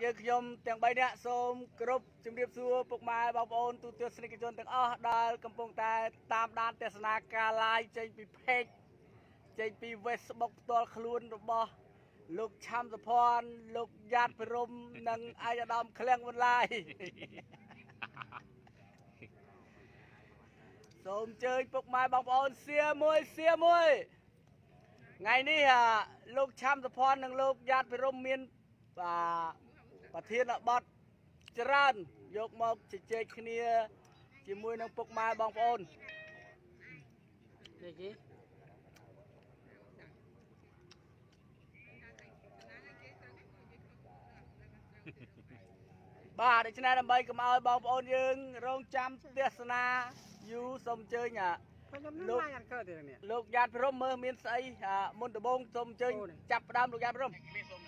យើងខ្ញុំទាំង3នាក់សូមគោរពជំរាបសួរពុកម៉ែបងប្អូនទូទស្សនិកជនទាំងអស់ដែលកំពុងតែតាមដានទស្សនាការ live ចេញពី page ចេញពី Facebook ផ្ទាល់ខ្លួនរបស់លោកឆាំសុភ័ណ្ឌលោកយ៉ាតពិរមនិងឯកឧត្តមឃ្លាំងវុនឡាយសូមអញ្ជើញពុកម៉ែបងប្អូនសៀមួយថ្ងៃនេះលោកឆាំសុភ័ណ្ឌនិងលោកយ៉ាតពិរមមានប្រធានបទច្រើនយកមកជជែកគ្នាជាមួយនឹងពុកម៉ែបងប្អូននេះគេបាទដូច្នេះដើម្បីកុំឲ្យបងប្អូនយើងរងចាំទេសនាយូរសូមអញ្ជើញលោកយ៉ាតពិរមមើលមានស្អីមុនដំបូងសូមអញ្ជើញចាប់ផ្ដើមលោកយ៉ាតពិរម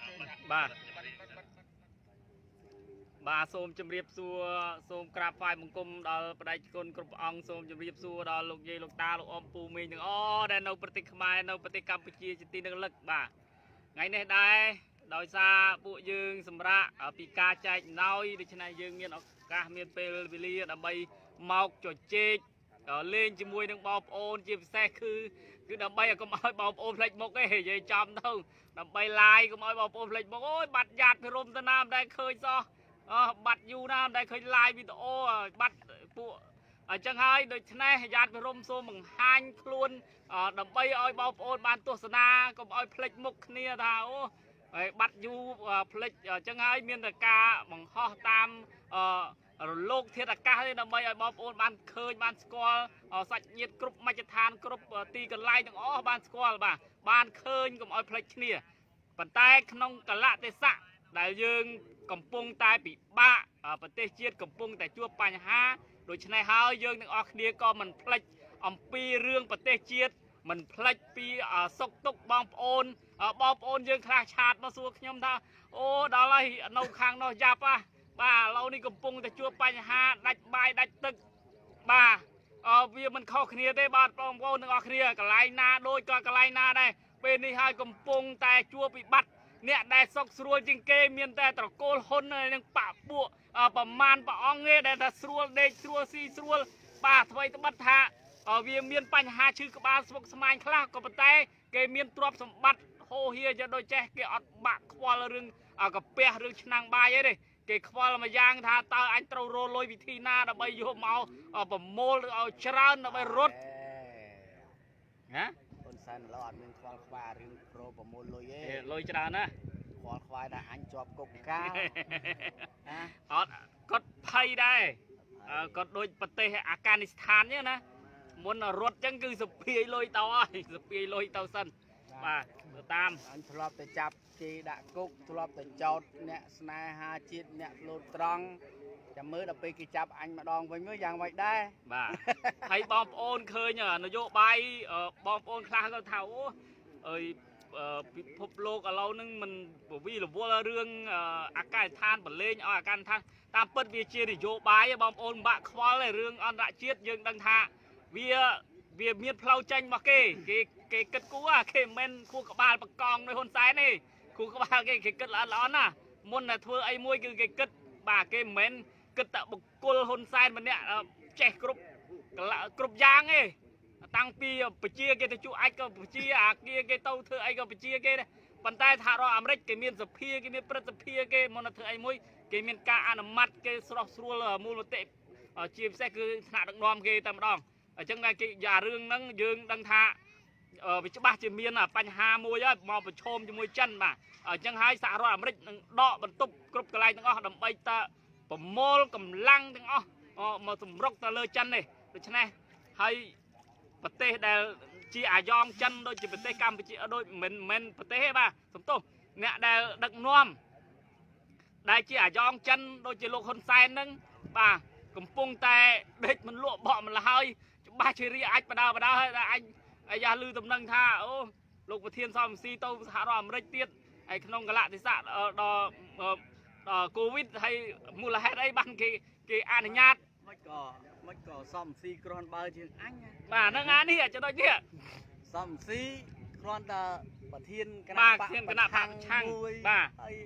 បាទសូមជម្រាបសួរសូមក្រាបថ្វាយបង្គំដល់បដិជនគ្រប់អង្គសូមជម្រាបសួរដល់លោកយាយលោកតាលោកអ៊ំពូមីងទាំងអស់ដែលនៅប្រទេសខ្មែរនៅប្រទេសកម្ពុជាជាទីនឹងលឹកបាទថ្ងៃនេះដែរដោយសារពួកយើងសម្រាប់ពីការចែកអំណោយដូច្នេះយើងមានឱកាសមានពេលវេលាដើម្បីមកជជែកលេងជាមួយនឹងបងប្អូនជាពិសេសគឺដើម្បីឲ្យកុំឲ្យបងប្អូនភ្លេចមុខទេនិយាយចំទៅដើម្បី live កុំឲ្យបងប្អូនភ្លេចមុខអូយបាត់យ៉ាតពិរមទៅណាមិនដែលឃើញសោះបាត់យូរណាស់មិនដែលឃើញ live វីដេអូបាត់ពួកអញ្ចឹងហើយដូច្នេះយ៉ាតពិរមសូមបង្ហាញខ្លួនដើម្បីឲ្យបងប្អូនបានទស្សនាកុំឲ្យភ្លេចមុខគ្នាថាអូហើយបាត់យូរភ្លេចអញ្ចឹងហើយមានតែការបង្ហោះតាមរលកធាតុអាកាសទេដើម្បីឲ្យបងប្អូនបានឃើញបានស្គាល់សាច់ញាតិគ្រប់មជ្ឈដ្ឋានគ្រប់ទីកន្លែងទាំងអស់បានស្គាល់បានឃើញកុំឲ្យភ្លេចគ្នាប៉ុន្តែក្នុងកលៈទេសៈដែលយើងកំពុងតែពិបាកប្រទេសជាតិកំពុងតែជួបបញ្ហាដូច្នេះហើយយើងទាំងអស់គ្នាក៏មិនភ្លេចអំពីរឿងប្រទេសជាតិមិនភ្លេចពីសុខទុក្ខបងប្អូនយើងខ្លះឆាតមកសួរខ្ញុំថាអូដល់ហើយនៅខាងនោះយ៉ាប់បាទឥឡូវនេះកំពុងតែជួបបញ្ហាដាច់បាយដាច់ទឹកបាទវាមិនខុសគ្នាទេបាទបងប្អូនទាំងអស់គ្នាកន្លែងណាដូចក៏កន្លែងណាដែរពេលនេះហើយកំពុងតែជួបវិបត្តិអ្នកដែលសុកស្រួលជាងគេមានតែត្រកូលហ៊ុននិងបពួកប្រមាណព្រះអង្គទេដែលថាស្រួលដេកស្រួលស៊ីស្រួលបាទថ្មីត្បិតថាវាមានបញ្ហាឈឺក្បាលស្មុគស្មាញខ្លះក៏ប៉ុន្តែគេមានទ្រព្យសម្បត្តិហូរហៀយ៉ាងដូចចេះគេអត់បាក់ខ្វល់រឿងកាពះរឿងឆ្នាំងបាយអីទេគេខ្វល់មួយយ៉ាងថាតើអញត្រូវរលុយវិធីណាដើម្បីយកមកប្រមូលឲ្យច្រើនដើម្បីរត់ណាហ៊ុនសែនឡោអត់មានខ្វល់ខ្វាយរឿងប្រូប្រមូលលុយទេលុយច្រើនណាខ្វល់ខ្វាយថាអញជាប់គុកកាអត់គាត់ភ័យដែរគាត់ដូចប្រទេសអាហ្គានីស្ថានចឹងណាមុនរត់ចឹងគឺសភាយលុយទៅហើយសភាយលុយទៅសិនបាទតាមអញធ្លាប់ទៅចាប់គេដាក់គុកធ្លាប់ទៅចោតអ្នកស្នេហាជាតិអ្នកលោតត្រង់ចាំមើលដល់ពេលគេចាប់អញម្ដងវិញមើលយ៉ាងម៉េចដែរបាទហើយបងប្អូនឃើញនយោបាយបងប្អូនខ្លះគាត់ថាអូអើយពិភពលោកឥឡូវហ្នឹងមិនពវិរវល់រឿងអាកាសដ្ឋានបលេងឲ្យអាកាសដ្ឋានតាមពិតវាជានយោបាយបងប្អូនបាក់ខ្វល់រឿងអន្តរជាតិយើងដឹងថាវាមានផ្លូវចេញរបស់គេគិតគូគេមិនគូក្បាលបកងដោយហ៊ុនសែនទេគូក្បាលគេគិតល្អណាស់មុនតែធ្វើអីមួយគឺគេគិតបាទគេមិនមែនគិតតែបុគ្គលហ៊ុនសែនម្នាក់ចេះគ្រប់យ៉ាងទេតាំងពីបជាគេទៅជួអាចក៏បជាអាគារគេទៅធ្វើអីក៏បជាគេដែរប៉ុន្តែសហរដ្ឋអាមេរិកគេមានសភាគេមានព្រឹទ្ធសភាគេមុនទៅធ្វើអីមួយគេមានការអនុម័តគេស្រស់ស្រួលមូលមតិជាពិសេសគឺថ្នាក់ដឹកនាំគេតែម្ដងអញ្ចឹងតែគេយ៉ារឿងហ្នឹងយើងដឹងថាវាច្បាស់ជាមានបញ្ហាមួយហើយមកប្រឈមជាមួយចិនបាទអញ្ចឹងហើយសហរដ្ឋអាមេរិកនឹងដកបន្ទប់គ្រប់កន្លែងទាំងអស់ដើម្បីតប្រមូលកម្លាំងទាំងអស់មកសម្រុកទៅលើចិននេះដូច្នេះហើយប្រទេសដែលជាអាយ៉ងចិនដូចជាប្រទេសកម្ពុជាដូចមិនប្រទេសទេបាទសំទោសអ្នកដែលដឹកនាំដែលជាអាយ៉ងចិនដូចជាលោកហ៊ុនសែនហ្នឹងបាទកំពុងតែដេកមិនលក់បក់មិនហើយច្បាស់ជារីអាចបដាហើយអញអាយ៉ាលឺតំណែងថាអូលោកប្រធានសំស៊ីទៅសហរដ្ឋអាមេរិកទៀតហើយក្នុងកលៈទេសៈដល់កូវីដហើយមូលហេតុអីបានគេអនុញ្ញាតមិនក៏សំស៊ីគ្រាន់បើជាងអញបាទហ្នឹងអានេះចំណុចនេះសំស៊ីគ្រាន់តែប្រធានគណៈបកប្រឆាំងបាទហើយ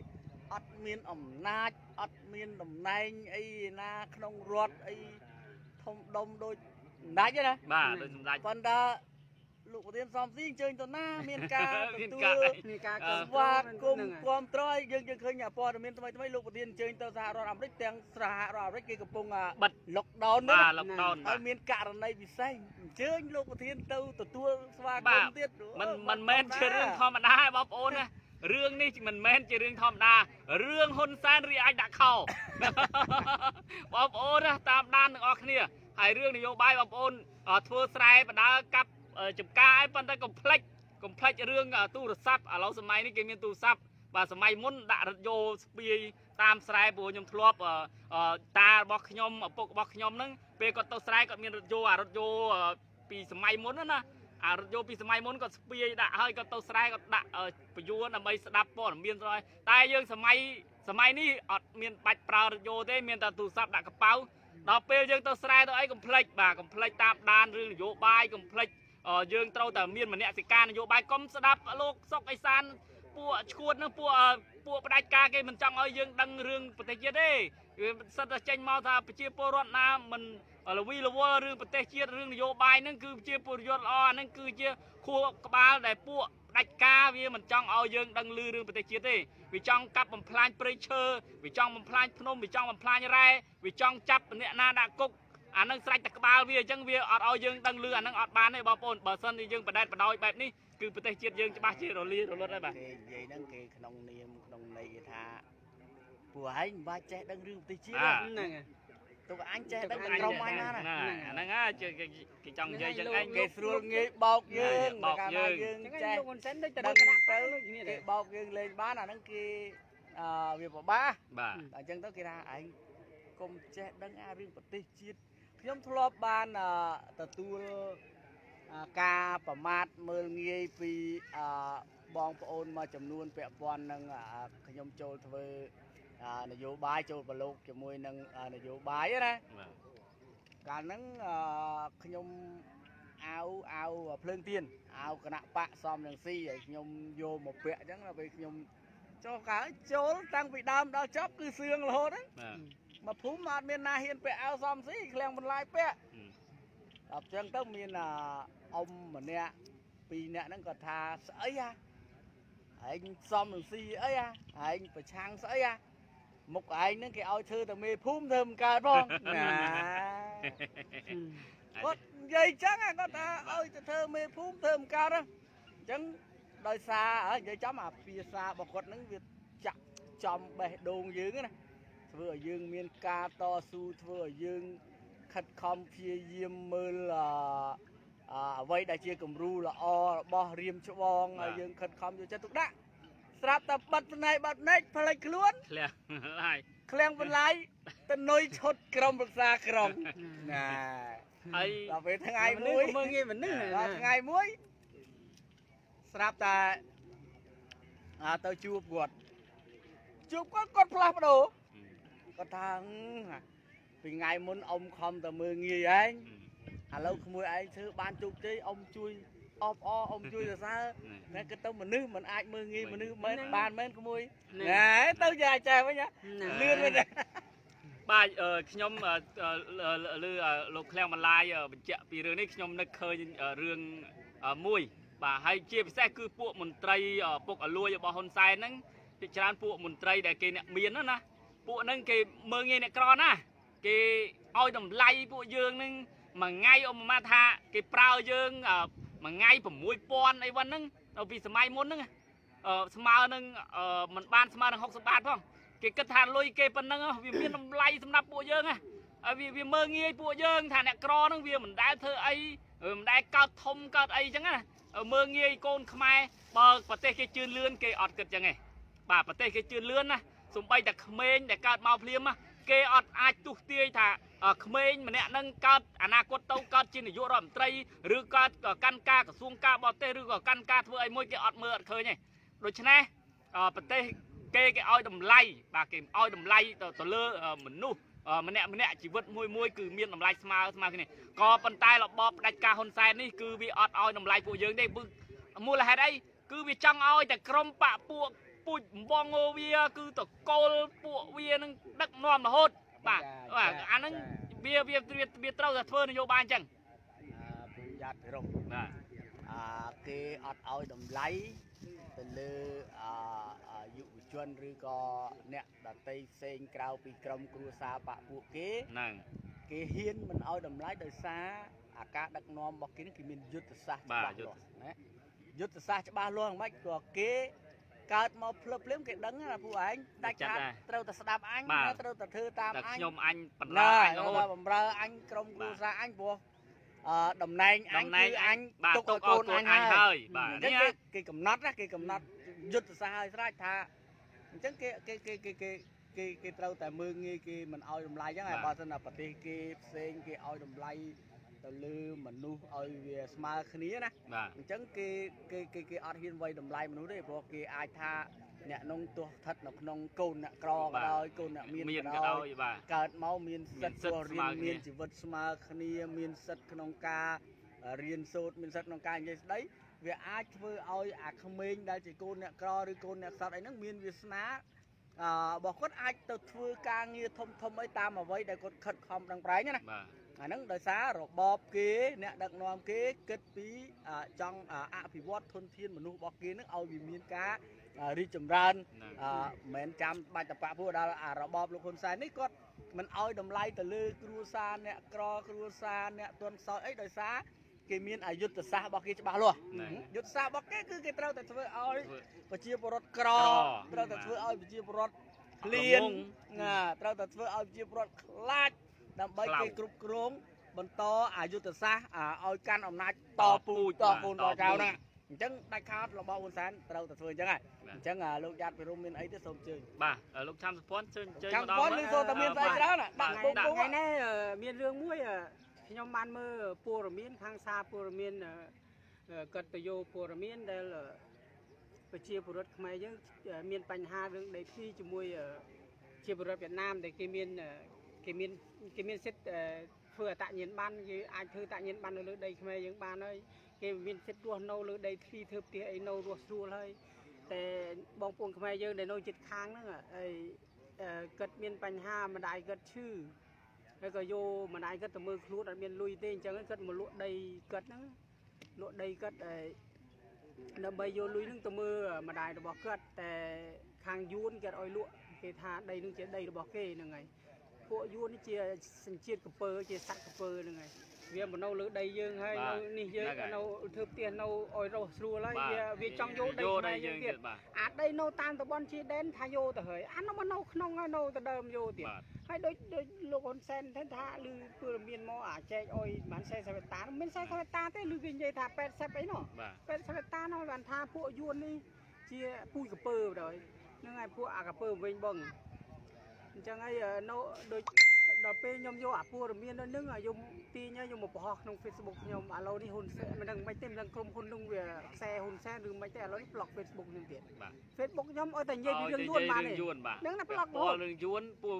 អត់មានអំណាចអត់មានតំណែងអីណាក្នុងរដ្ឋអីធំដុំដូចសម្ដេចទេណាបាទដូចសម្ដេចប៉ុន្តែលោកប្រធានសំស៊ីអញ្ជើញទៅណាមានការទទួលមានការស្វាគមន៍គាំទ្រយើងឃើញព័ត៌មានថ្មីលោកប្រធានអញ្ជើញទៅសហរដ្ឋអាមេរិកទាំងសហរដ្ឋអាមេរិកគេកំពុងបិទ lockdown បាទហ្នឹង lockdown ហើយមានករណីពិសេសអញ្ជើញលោកប្រធានទៅទទួលស្វាគមន៍ទៀតមិនមែនជារឿងធម្មតាទេបងប្អូនណារឿងនេះមិនមែនជារឿងធម្មតារឿងហ៊ុនសែនរីអាចដាក់ខោ បងប្អូនណាតាមដានទាំងអស់គ្នាហើយរឿងនយោបាយបងប្អូនធ្វើស្រែបដាកាប់ចំការឲ្យប៉ុន្តែកុំភ្លេចរឿងទូរស័ព្ទឥឡូវសម័យនេះគេមានទូរស័ព្ទបាទសម័យមុនដាក់រថយន្តស្ពាយតាមស្រែព្រោះខ្ញុំធ្លាប់តារបស់ខ្ញុំឪពុករបស់ខ្ញុំហ្នឹងពេលគាត់ទៅស្រែគាត់មានរថយន្តពីសម័យមុនណារថយន្តពីសម័យមុនគាត់ស្ពាយដាក់ហើយគាត់ទៅស្រែគាត់ដាក់ពយួរដើម្បីស្ដាប់ព័ត៌មានស្រួយតែយើងសម័យនេះអត់មានបាច់ប្រើរថយន្តទេមានតែទូរស័ព្ទដាក់កប៉ៅដល់ពេលយើងទៅស្រែទៅអីកុំភ្លេចតាមដានរឿងនយោបាយកុំភ្លេចយើងត្រូវតែមានមនសិការនយោបាយកុំស្ដាប់លោកសុកអេសានពួកឈួតហ្នឹងពួកផ្ដាច់ការគេមិនចង់ឲ្យយើងដឹងរឿងប្រទេសជាតិទេវាសិតតែចេញមកថាប្រជាពលរដ្ឋណាមិនលវីលវល់រឿងប្រទេសជាតិរឿងនយោបាយហ្នឹងគឺជាពលរដ្ឋល្អអាហ្នឹងគឺជាខួរក្បាលដែលពួកផ្ដាច់ការវាមិនចង់ឲ្យយើងដឹងឮរឿងប្រទេសជាតិទេវាចង់កាប់បំផ្លាញព្រៃឈើវាចង់បំផ្លាញភ្នំវាចង់បំផ្លាញរ៉ែវាចង់ចាប់អ្នកណាដាក់គុកអានឹងស្រេចតែក្បាលវាអញ្ចឹងវាអត់ឲ្យយើងដឹងឮអានឹងអត់បានទេបងប្អូនបើសិនជាយើងបដែតបដោយបែបនេះគឺប្រទេសជាតិយើងច្បាស់ជារលាយរលត់ហើយបាទគេនិយាយហ្នឹងគេក្នុងនាមក្នុងន័យគេថាពួកឯងមិនបាច់ចេះដឹងរឿងប្រទេសជាតិហ្នឹងទៅអញចេះដឹងក្រុមអញណាហ្នឹងគេចង់និយាយចឹងឯងគេស្រួលងាយបោកយើងយើងចេះលោកហ៊ុនសែនដូចតែដឹងគណៈបកទៅដូចគ្នាគេបោកយើងលេងបានអាហ្នឹងគេវាពិបាកបាទអញ្ចឹងទៅគេថាឯងកុំចេះដឹងអារឿងប្រទេសជាតិខ្ញុំធ្លាប់បានទទួលការប្រមាថមើលងាយពីបងប្អូនមួយចំនួនពាក់ព័ន្ធនឹងខ្ញុំចូលធ្វើនយោបាយចូលប្រឡូកជាមួយនឹងនយោបាយណាកាលហ្នឹងខ្ញុំអាវភ្លើងទៀនអាវគណៈបកសំនឹងស៊ីហើយខ្ញុំយកមកពាក់អញ្ចឹងដល់ពេលខ្ញុំចូលកាលចូលតាំងពីដើមដល់ចប់គឺសឿងរហូតហ្នឹងមកភូមិអត់មានណាហ៊ានពាក់អាវសំស៊ីឃ្លាំងបន្លាយពាក់ដល់អញ្ចឹងទៅមានអ៊ំម្នាក់ពីរនាក់ហ្នឹងគាត់ថាស្អីហ่ะឯងសំនឹងស៊ីអីហ่ะឯងប្រឆាំងស្អីហ่ะមុខឯងហ្នឹងគេឲ្យធ្វើតែមេភូមិធ្វើមិនកើតផងណាគាត់និយាយចឹងគាត់ថាឲ្យទៅធ្វើមេភូមិធ្វើមិនកើតអញ្ចឹងដោយសារនិយាយចំអាភាសារបស់គាត់ហ្នឹងវាចាក់ចំបេះដូងយើងណាធ្វើឲ្យយើងមានការតស៊ូធ្វើឲ្យយើងខិតខំព្យាយាមមើលអ្វីដែលជាគំរូល្អរបស់រៀមច្បងឲ្យយើងខិតខំយកចិត្តទុកដាក់ស្រាប់តែបាត់ផ្នែកបាត់ណែកផ្លេចខ្លួនឃ្លាំងបន្លាយទៅនុយឈុតក្រុមប្រឹក្សាក្រុងណាហើយដល់ពេលថ្ងៃមួយមើលងាយមនុស្សដល់ថ្ងៃមួយស្រាប់តែទៅជួបគាត់គាត់ផ្លាស់ប្ដូរគាត់ថាពីថ្ងៃមុនអ៊ំខំតែមើលងាយឯងឥឡូវក្មួយឯងធ្វើបានជោគជ័យអ៊ំជួយអបអអ៊ំជួយសរសើរតែគិតទៅមនុស្សមិនអាចមើលងាយមនុស្សមិនបានមែនក្មួយណែទៅយ៉ាចេះវិញលឿនវិញបាទខ្ញុំលើលោកឃ្លាំងបន្លាយបញ្ជាក់ពីរឿងនេះខ្ញុំនឹកឃើញរឿងមួយបាទហើយជាពិសេសគឺពួកមន្ត្រីពុកអលួយរបស់ហ៊ុនសែនហ្នឹងជាច្រើនពួកមន្ត្រីដែលគេអ្នកមានណាពួកហ្នឹងគេមើលងាយអ្នកក្រណាគេឲ្យតម្លៃពួកយើងហ្នឹងមួយថ្ងៃអ៊ំម៉ាថាគេប្រើយើងមួយថ្ងៃ 6000 អីវ៉ាន់ហ្នឹងដល់ពីសម័យមុនហ្នឹងស្មើនឹងមិនបានស្មើនឹង60 បាតផងគេគិតថាលុយគេប៉ុណ្ណឹងវាមានតម្លៃសម្រាប់ពួកយើងហ៎វាមើលងាយពួកយើងថាអ្នកក្រហ្នឹងវាមិនដែលធ្វើអីមិនដែលកើតធំកើតអីចឹងណាមើលងាយកូនខ្មែរបើប្រទេសគេជឿនលឿនគេអត់គិតចឹងទេបាទប្រទេសគេជឿនលឿនណាសំបីតែក្មេងដែលកើតមកភ្លាមគេអត់អាចទុះទាយថាក្មេងម្នាក់នឹងកើតអនាគតទៅកើតជានាយករដ្ឋមន្ត្រីឬកើតកាន់ការក្រសួងការបរទេសឬក៏កាន់ការធ្វើអីមួយគេអត់មើលអត់ឃើញទេដូច្នេះប្រទេសគេឲ្យតម្លៃបាទគេឲ្យតម្លៃទៅលើមនុស្សម្នាក់ជីវិតមួយគឺមានតម្លៃស្មើគ្នាក៏ប៉ុន្តែរបបផ្ដាច់ការហ៊ុនសែននេះគឺវាអត់ឲ្យតម្លៃពួកយើងទេមូលហេតុអីគឺវាចង់ឲ្យតែក្រុមបកពួកពូជបងវាគឺតកូលពួកវានឹងដឹកនាំរហូតបាទអាហ្នឹងវាត្រូវតែធ្វើនយោបាយអញ្ចឹងប្រយ័ត្នរំបាទគេអត់ឲ្យតម្លៃទៅលើយុវជនឬក៏អ្នកដតីផ្សេងក្រៅពីក្រុមគ្រួសារបពពួកគេហ្នឹងគេហ៊ានមិនឲ្យតម្លៃដោយសារអាការដឹកនាំរបស់គេគេមានយុទ្ធសាស្ត្រច្បាស់លាស់ណាយុទ្ធសាស្ត្រច្បាស់លាស់មិនក៏គេកើតមកភ្លឹបភ្លាមគេដឹងណាពួកឯងដាច់ខាតត្រូវតែស្ដាប់អញត្រូវតែធ្វើតាមអញខ្ញុំអញបន្លអញរហូតបំរើអញក្រុមគ្រួសារអញព្រោះតំណែងអញគឺអញទុកឲ្យកូនអញហើយបាទនេះគេកំណត់ណាគេកំណត់យុទ្ធសាស្ត្រឲ្យស្រេចថាអញ្ចឹងគេត្រូវតែមើងងាយគេមិនឲ្យតម្លៃអញ្ចឹងហើយបើមិនថាប្រទេសគេផ្សេងគេឲ្យតម្លៃទៅលើមនុស្សឲ្យវាស្មើគ្នាណាអញ្ចឹងគេអត់ហ៊ានវាយតម្លៃមនុស្សទេព្រោះគេអាចថាអ្នកនងទោះស្ថិតនៅក្នុងកូនអ្នកក្រក៏ដោយកូនអ្នកមានក៏ដោយកើតមកមានសិទ្ធិរស់រៀនមានជីវិតស្មើគ្នាមានសិទ្ធិក្នុងការរៀនសូត្រមានសិទ្ធិក្នុងការនិយាយស្ដីវាអាចធ្វើឲ្យអាក្មេងដែលជាកូនអ្នកក្រឬកូនអ្នកខ្សត់អីហ្នឹងមានវាសនារបស់គាត់អាចទៅធ្វើការងារធំអីតាមអ្វីដែលគាត់ខិតខំប្រឹងប្រែងណាអាហ្នឹងដោយសាររបបគេអ្នកដឹកនាំគេគិតពីចង់អភិវឌ្ឍធនធានមនុស្សរបស់គេនឹងឲ្យវាមានការរីកចម្រើនមិនមែនចាំបាច់តបៈពួកដល់របបលោកហ៊ុនសែននេះគាត់មិនឲ្យតម្លៃទៅលើគ្រួសារអ្នកក្រគ្រួសារអ្នកទន់ខ្សោយអីដោយសារគេមានអយុទ្ធសាស្ត្ររបស់គេច្បាស់លាស់យុទ្ធសាស្ត្ររបស់គេគឺគេត្រូវតែធ្វើឲ្យប្រជាពលរដ្ឋក្រត្រូវតែធ្វើឲ្យប្រជាពលរដ្ឋឃ្លានត្រូវតែធ្វើឲ្យប្រជាពលរដ្ឋខ្លាចដើម្បីគេគ្រប់គ្រងបន្តអយុទ្ធសាស្ត្រឲ្យកាន់អំណាចតពូជតកូនតចៅហ្នឹងអញ្ចឹងដាច់ខាតរបស់ហ៊ុនសែនត្រូវតែធ្វើអញ្ចឹងហើយអញ្ចឹងលោកយ៉ាត់ពីរុំមានអីទេសូមជើញបាទលោកឆាំសុភ័ណ្ឌជើញមកដល់ហ្នឹងសូមតែមានស្អីច្រើនដាក់ថ្ងៃនេះមានរឿងមួយខ្ញុំបានមើលព័ត៌មានខាងសារព័ត៌មានកតយោព័ត៌មានដែលប្រជាពលរដ្ឋខ្មែរយើងមានបញ្ហារឿងដីធ្លីជាមួយជាពលរដ្ឋវៀតណាមដែលគេមានសិទ្ធិធ្វើអត្តញ្ញាណប័ណ្ណគេអាចធ្វើអត្តញ្ញាណប័ណ្ណនៅលើដីខ្មែរយើងបានហើយគេមានសិទ្ធិរស់នៅលើដីធ្លីធ្វើផ្ទះអីនៅរស់ស្រួលហើយតែបងប្អូនខ្មែរយើងដែលនៅជិតខាងហ្នឹងហើយគាត់មានបញ្ហាម្ដាយគាត់ឈឺហើយក៏យកម្ដាយគាត់ទៅមើលខ្លួនអត់មានលុយទេអញ្ចឹងគាត់មកលក់ដីគាត់ហ្នឹងលក់ដីគាត់ដើម្បីយកលុយហ្នឹងទៅមើលម្ដាយរបស់គាត់តែខាងយួនគាត់ឲ្យលក់គេថាដីហ្នឹងជាដីរបស់គេហ្នឹងហើយពួកយួននេះជាសញ្ជាតិកពើជាសត្វកពើហ្នឹងហើយវាមកនៅលើដីយើងហើយនៅនេះយើងនៅធ្វើផ្ទះនៅឲ្យរស់ស្រួលហើយវាចង់យកដីយើងទៀតអាដីនៅតាមតំបន់ជាដែនថាយកទៅហើយអានោះមកនៅក្នុងហើយនៅទៅដើមយកទៀតហើយដូចលោកហ៊ុនសែនថាឮព័ត៌មានមកអាចែកអុយបាន40ហិកតាមិន40ហិកតាទេឬគេនិយាយថា80អីនោះ80ហិកតានោះបានថាពួកយួននេះជាពូជកពើបណ្ដោយហ្នឹងហើយពួកអាកពើវិញបងអញ្ចឹងហើយនៅដូចដល់ពេលខ្ញុំយកអាព័ត៌មានហ្នឹងខ្ញុំទាញខ្ញុំមកបង្ហោះក្នុង Facebook ខ្ញុំឥឡូវនេះហ៊ុនសែនមិនដឹងមិនទេមិនដឹងក្រុមហ៊ុននឹងវាខ្សែហ៊ុនសែនឬមិនទេឥឡូវនេះ block Facebook ខ្ញុំទៀត Facebook ខ្ញុំឲ្យតែនិយាយពីរឿងយួនបានទេហ្នឹងណា block រឿងយួនពួក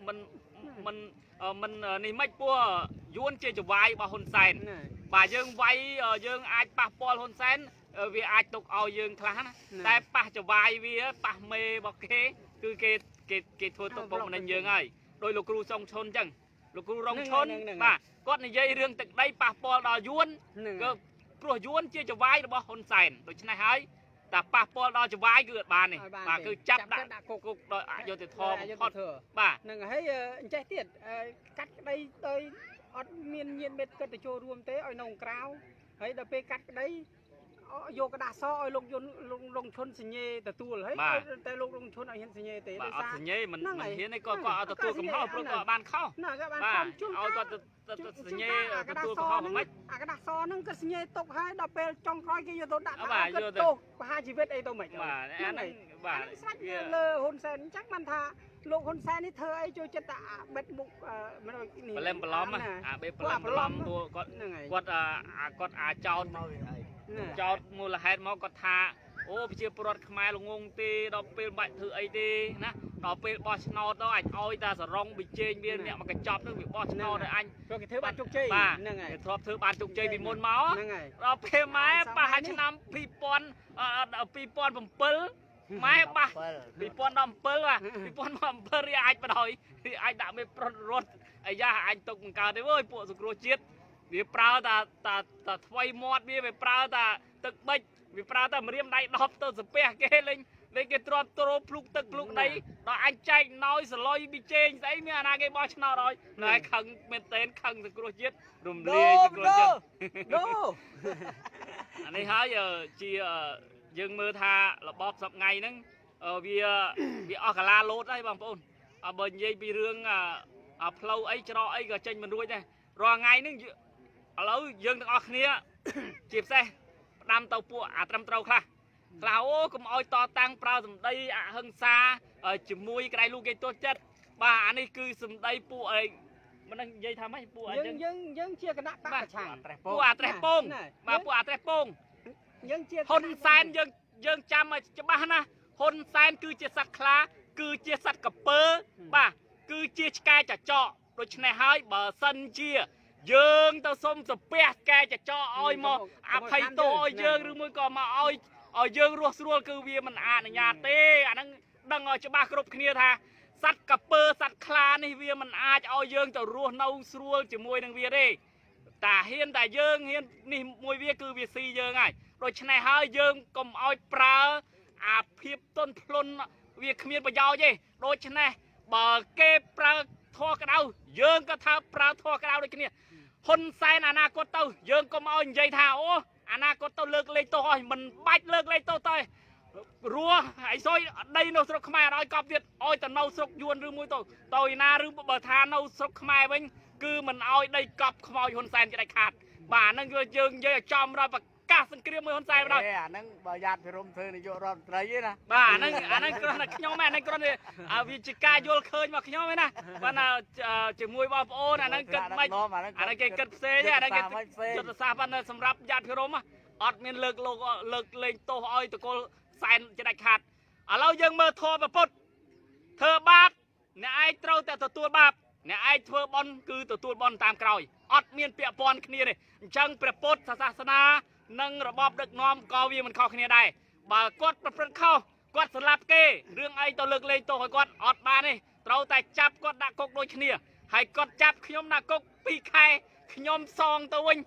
មិននេះមិនពួកយួនជាចវាយរបស់ហ៊ុនសែនបាទយើងវាយយើងអាចប៉ះពាល់ហ៊ុនសែនវាអាចទុកឲ្យយើងខ្លះណាតែប៉ះចវាយវាប៉ះមេរបស់គេគឺគេធ្វើទុកបុកម្នេញយើងហើយដោយលោកគ្រូសុងឈុនអញ្ចឹងលោកគ្រូរងឈុនបាទគាត់និយាយរឿងទឹកដីប៉ះពាល់ដល់យួនគឺព្រោះយួនជាចវាយរបស់ហ៊ុនសែនដូច្នេះហើយតែប៉ះពាល់ដល់ចវាយគឺអត់បានទេបាទគឺចាប់ដាក់គុកដោយអយុត្តិធម៌បំផុតបាទហ្នឹងហើយអញ្ចេះទៀតកាត់ក្តីដោយអត់មានញាតិមិត្តគិតទៅចូលរួមទេឲ្យនៅក្រៅហើយដល់ពេលកាត់ក្តីយកกระดาษសឲ្យលោកយន្តលងឈុនសញ្ញេទទួលហើយតែលោករងឈុនឲ្យហ៊ានសញ្ញេទេដោយសារអត់សញ្ញេមិនហ៊ានទេគាត់ឲ្យទទួលកំហុសព្រោះគាត់បានខុសណាគាត់បានខុសជួនឲ្យគាត់សញ្ញេទទួលកំហុសមិនអាกระดาษសហ្នឹងគាត់សញ្ញេទុកហើយដល់ពេលចុងក្រោយគេយកទៅដាក់គាត់ទោសបហាជីវិតអីទៅមិនបាទហ្នឹងបាទស្រាច់លើហ៊ុនសែនអញ្ចឹងបានថាលោកហ៊ុនសែននេះធ្វើអីចូលចិត្តតែបិទមុខមិនឲ្យនេះប្រឡំអាបេប្រឡំគាត់គាត់អាចោតចោតមូលហេតុមកគាត់ថាអូប្រជាពលរដ្ឋខ្មែរល្ងងទេដល់ពេលបាច់ធ្វើអីទេណាដល់ពេលបោះឆ្នោតទៅអាចឲ្យតែសរងវិជែងវាអ្នកមកកញ្ចប់នឹងវាបោះឆ្នោតឲ្យអញព្រោះគេធ្វើបានជោគជ័យហ្នឹងហើយគេធ្លាប់ធ្វើបានជោគជ័យពីមុនមកហ្នឹងហើយដល់ពេលម៉ែប៉ះឆ្នាំ2007 ម៉ែបាសពីពន្ធដល់7បាទពីពន្ធដល់7រីអាចបដ ாய் អាចដាក់មេប្រត់រត់អាយ៉ាអាចຕົកបង្កើតទេអើយពួកសង្គ្រោះជាតិវាប្រើតាថ្វីមាត់វាប្រើតាទឹកបិចវាប្រើតាម្រាមដៃ10ទៅសាពះគេលេងគេទ្រាំទ្រោភ្លុកទឹកភ្លុកដីដល់អញចែកណយសឡុយប៊ីចេងស្អីមានអាណាគេបោះឆ្នោតហើយណែខឹងមែនតែនខឹងសង្គ្រោះជាតិរំលាយសង្គ្រោះជាតិអានេះហើយជាយើងមើលថារបបសពថ្ងៃហ្នឹងវាអស់កាឡាលោតហើយបងប្អូនបើនិយាយពីរឿងផ្លូវអីច្រកអីក៏ចេញមិនរួចដែររាល់ថ្ងៃហ្នឹងឥឡូវយើងទាំងអស់គ្នាជាពិសេសផ្ដាំទៅពួកអាត្រឹមត្រូវខ្លះអូកុំអោយតតាំងប្រើសម្ដីអហិង្សាជាមួយក្រៃលោកគេទោះចិត្តបាទអានេះគឺសម្ដីពួកអីមិនដឹងនិយាយថាម៉េចពួកអីយើងជាគណៈបកប្រឆាំងពួកអាត្រេះពងបាទពួកអាត្រេះពងយើងជាហ៊ុនសែនយើងចាំឲ្យច្បាស់ណាហ៊ុនសែនគឺជាសត្វខ្លាគឺជាសត្វកពើបាទគឺជាឆ្កែចចកដូច្នេះហើយបើសិនជាយើងទៅសុំសាពះឆ្កែចចកឲ្យមកអភ័យទោសឲ្យយើងឬមួយក៏មកឲ្យយើងរស់ស្រួលគឺវាមិនអនុញ្ញាតទេអាហ្នឹងដឹងឲ្យច្បាស់គ្រប់គ្នាថាសត្វកពើសត្វខ្លានេះវាមិនអាចឲ្យយើងទៅរស់នៅស្រួលជាមួយនឹងវាទេតាហ៊ានតែយើងហ៊ាននេះមួយវាគឺវាស៊ីយើងហើយដូច្នេះហើយយើងកុំឲ្យប្រើអាភាពទន់ភ្លន់វាគ្មានប្រយោជន៍ទេដូច្នេះបើគេប្រើធေါ်ក្តៅយើងក៏ថាប្រើធေါ်ក្តៅដូចគ្នាហ៊ុនសែនអនាគតទៅយើងកុំឲ្យនិយាយថាអូអនាគតទៅលើកលែងទោសឲ្យមិនបាច់លើកលែងទោសទៅរស់ហើយសុយដីនៅស្រុកខ្មែរឲ្យកប់ទៀតឲ្យទៅនៅស្រុកយួនឬមួយទៅឯណាឬបើថានៅស្រុកខ្មែរវិញគឺមិនឲ្យដីកប់ខ្មោចហ៊ុនសែនជាដាច់ខាតបាទហ្នឹងគឺយើងនិយាយឲ្យចំដល់ប្រកាសសង្គ្រាមមួយហ៊ុនសែនដល់អាហ្នឹងបើយ៉ាតភិរមធ្វើនាយករដ្ឋមន្ត្រីទេណាបាទអាហ្នឹងគ្រាន់តែខ្ញុំអាហ្នឹងគ្រាន់តែវាជាការយល់ឃើញមកខ្ញុំឯណាបាទជាមួយបងប្អូនអាហ្នឹងគិតមិនអាហ្នឹងគេគិតផ្សេងទេអាហ្នឹងគេយុទ្ធសាស្ត្រប៉ុន្តែសម្រាប់យ៉ាតភិរមអត់មានលើកលែងទោសឲ្យតកុលសែនជាដាច់ខាតឥឡូវយើងមើលធម៌ពុទ្ធធ្វើបាបអ្នកឯងត្រូវតែទទួលបាបអ្នកឯងធ្វើបន់គឺទទួលបន់តាមក្រោយអត់មានពាក់ព័ន្ធគ្នាទេអញ្ចឹងព្រះពុទ្ធសាសនានិងរបបដឹកនាំក៏វាមិនខុសគ្នាដែរបើគាត់ប្រព្រឹត្តខុសគាត់ស្លាប់គេរឿងអីទៅលើកលែងទោសឲ្យគាត់អត់បានទេត្រូវតែចាប់គាត់ដាក់គុកដូចគ្នាហើយគាត់ចាប់ខ្ញុំដាក់គុក2ខែខ្ញុំសងទៅវិញ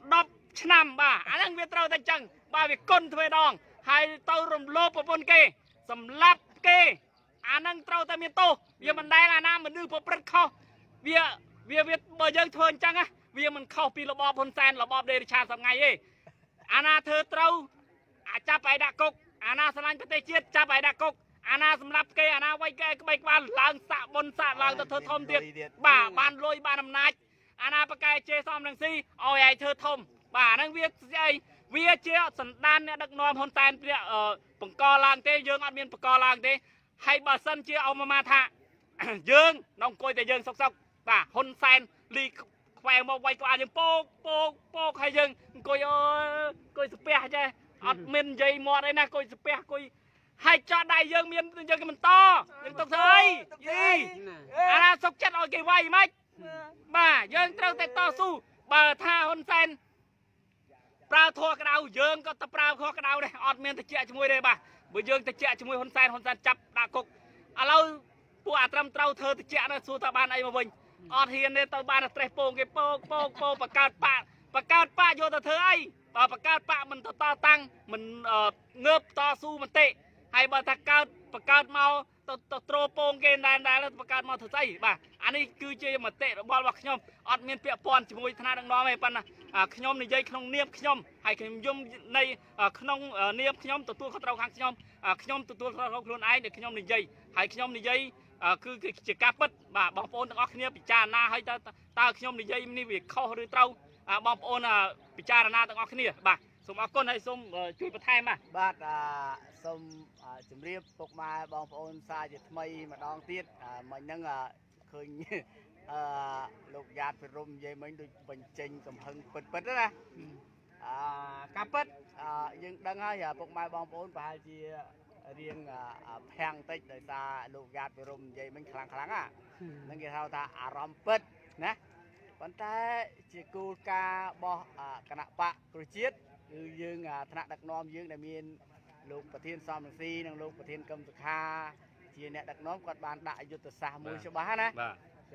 10ឆ្នាំបាទអាហ្នឹងវាត្រូវតែអញ្ចឹងបាទវាគុណទ្វេដងហើយទៅរំលោភប្រពន្ធគេសម្លាប់គេអាហ្នឹងត្រូវតែមានទោសវាមិនដែលអាណាមនុស្សប្រព្រឹត្តខុសវាបើយើងធ្វើអញ្ចឹងវាមិនខុសពីរបបហ៊ុនសែនរបបដេរឆានសប្ងៃទេអាណាធ្វើត្រូវចាប់ឲ្យដាក់គុកអាណាស្រឡាញ់ប្រទេសជាតិចាប់ឲ្យដាក់គុកអាណាសម្រាប់គេអាណាវាយគេក្បែកក្បាលឡើងសាក់បុនសាក់ឡើងទៅធ្វើធំទៀតបាទបានលុយបានអំណាចអាណាប្រកែជេសំនឹងស៊ីឲ្យឯងធ្វើធំបាទអាហ្នឹងវាស្អីវាជាសន្តានអ្នកដឹកនាំហ៊ុនសែនព្រះបង្កឡើងទេយើងអត់មានបង្កឡើងទេហើយបើសិនជាអមមាថាយើងនៅអង្គុយតែយើងសុកបាទហ៊ុនសែនលីខ្វែមកវាយក្បាលយើងពោកហើយយើងអង្គុយអង្គុយស្ពះចេះអត់មាននិយាយមាត់អីណាអង្គុយស្ពះអង្គុយហើយចោះដៃយើងមានយើងគេមិនតយើងទៅធ្វើអីយីអាណាសុកចិត្តឲ្យគេវាយហ្មងបាទយើងត្រូវតែតស៊ូបើថាហ៊ុនសែនប្រើធေါ်ក្តៅយើងក៏ទៅប្រើធေါ်ក្តៅដែរអត់មានតិចជាមួយទេបាទបើយើងតិចជាមួយហ៊ុនសែនចាប់ដាក់គុកឥឡូវពួកអាត្រឹមត្រូវធ្វើតិចនៅសួរថាបានអីមកវិញអត់ហ៊ានទេទៅបានត្រេះពងគេពោកបង្កើតបាក់យកទៅធ្វើអីបើបង្កើតបាក់មិនទៅតតាំងមិនងើបតស៊ូមតិហើយបើថាបង្កើតមកទៅត្រោពងគេដែលបង្កើតមកធ្វើស្អីបាទអានេះគឺជាមតិរបស់ខ្ញុំអត់មានពាក់ព័ន្ធជាមួយថ្នាក់ដឹកនាំទេប៉ុន្តែខ្ញុំនិយាយក្នុងនាមខ្ញុំហើយខ្ញុំយំនៃក្នុងនាមខ្ញុំទទួលខុសត្រូវខាងខ្ញុំទទួលខុសត្រូវខ្លួនឯងដែលខ្ញុំនិយាយហើយខ្ញុំនិយាយគឺជាការពិតបាទបងប្អូនទាំងអស់គ្នាពិចារណាហើយតើខ្ញុំនិយាយនេះវាខុសឬត្រូវបងប្អូនពិចារណាទាំងអស់គ្នាបាទសូមអរគុណហើយសូមជួយបន្ថែមបាទសូមជម្រាបពុកម៉ែបងប្អូនសាជាថ្មីម្ដងទៀតមិញហ្នឹងឃើញលោកយ៉ាតភិរមនិយាយមិញដូចបញ្ចេញកំហឹងពិតណាការពិតយើងដឹងហើយពុកម៉ែបងប្អូនប្រហែលជារៀងភាំងតិចដោយសារលោកយ៉ាតភិរមនិយាយមិញខ្លាំងហ្នឹងគេហៅថាអារម្មណ៍ពិតណាប៉ុន្តែជាគោលការណ៍របស់គណៈបកប្រជាជាតិគឺយើងថ្នាក់ដឹកនាំយើងដែលមានលោកប្រធានសំរងស៊ីនិងលោកប្រធានកម្មសខាជាអ្នកដឹកនាំគាត់បានដាក់យុទ្ធសាស្ត្រមួយច្បាស់ណាបាទ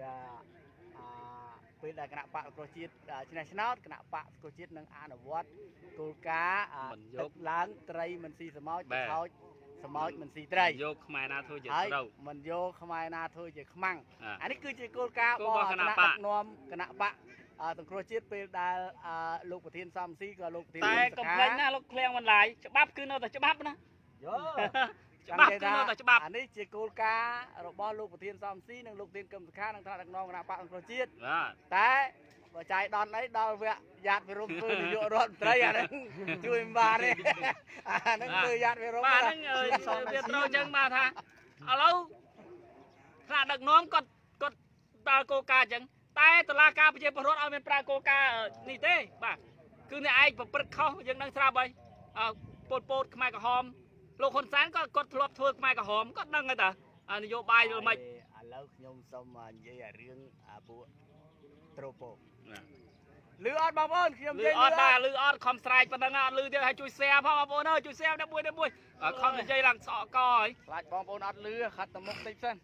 ពេលដែលគណៈបកប្រជាជាតិឆ្នះឆ្នោតគណៈបកប្រជាជាតិនឹងអនុវត្តគោលការណ៍ទឹកឡើងត្រីមិនស៊ីសមុទ្រទៅខោចសមុទ្រមិនស៊ីត្រីយកខ្មែរណាធ្វើជាត្រូវមិនយកខ្មែរណាធ្វើជាខ្មាំងអានេះគឺជាគោលការណ៍របស់គណៈបកដឹកនាំគណៈបកសង្គ្រោះជាតិពេលដែលលោកប្រធានសំស៊ីក៏លោកប្រធានតែកុំភ្លេចណាលោកឃ្លាំងមិនឡាយច្បាប់គឺនៅតែច្បាប់ណាយោច្បាប់គឺនៅតែច្បាប់អានេះជាគោលការណ៍របស់លោកប្រធានសំស៊ីនិងលោកប្រធានកម្មសខានិងថ្នាក់ដឹកនាំគណៈបកសង្គ្រោះជាតិបាទតែបើចាយដនអីដល់វគ្គយ៉ាតវិរមធ្វើនាយករដ្ឋមន្ត្រីអាហ្នឹងជួយមិនបានទេអាហ្នឹងគឺយ៉ាតវិរមបាទហ្នឹងវាត្រូវអញ្ចឹងបាទថាឥឡូវថ្នាក់ដឹកនាំគាត់ដល់គោលការណ៍អញ្ចឹងតែតុលាការប្រជាពលរដ្ឋឲ្យមានប្រើគោលការណ៍នេះទេបាទគឺអ្នកឯងប្រព្រឹត្តខុសយើងនឹងស្រាប់ហើយពលពតខ្មែរក្រហមលោកហ៊ុនសែនក៏គាត់ធ្លាប់ធ្វើខ្មែរក្រហមគាត់ដឹងហើយតានយោបាយល្មិចឥឡូវខ្ញុំសូមនិយាយឲ្យរឿងពួកត្រូពោលឺអត់បងប្អូនខ្ញុំនិយាយអត់ដែរលឺអត់ខំស្រែកប៉ុណ្ណឹងអត់លឺទៀតឲ្យជួយ share ផងបងប្អូនអើយជួយ share ដល់មួយខំនិយាយឡើងស្អកកហើយខ្លាចបងប្អូនអត់លឺខាត់ទៅមុខតិចសិន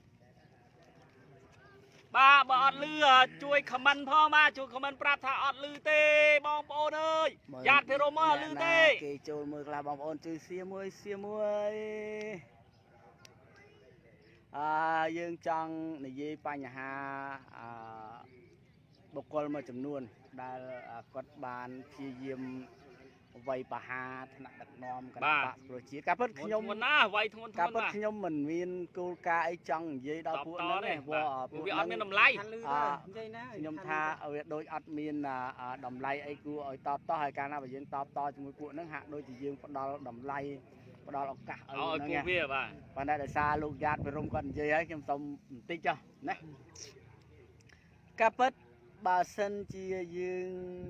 បាទបើអត់លឺជួយ comment ផងបាទជួយ comment ប្រាប់ថាអត់លឺទេបងប្អូនអើយយ៉ាតពីរមអត់លឺទេគេចូលមើលខ្លះបងប្អូនជួយសៀមួយយើងចង់និយាយបញ្ហាបុគ្គលមួយចំនួនដែលគាត់បានព្យាយាមវាយប្រហារថ្នាក់ដឹកនាំគណៈបកប្រជាជាតិការពិតខ្ញុំណាវាយធ្ងន់ការពិតខ្ញុំមិនមានគោលការណ៍អីចង់និយាយដល់ពួកហ្នឹងទេព្រោះពួកវាអត់មានតម្លៃខ្ញុំថាវាដូចអត់មានតម្លៃអីគួរឲ្យតបតហើយកាលណាបើយើងតបតជាមួយពួកហ្នឹងហាក់ដូចជាយើងផ្ដល់តម្លៃផ្ដល់ឱកាសឲ្យហ្នឹងវាបាទប៉ុន្តែដោយសារលោកយ៉ាតវិរមគាត់និយាយហើយខ្ញុំសូមបន្តិចចុះណាការពិតបើសិនជាយើង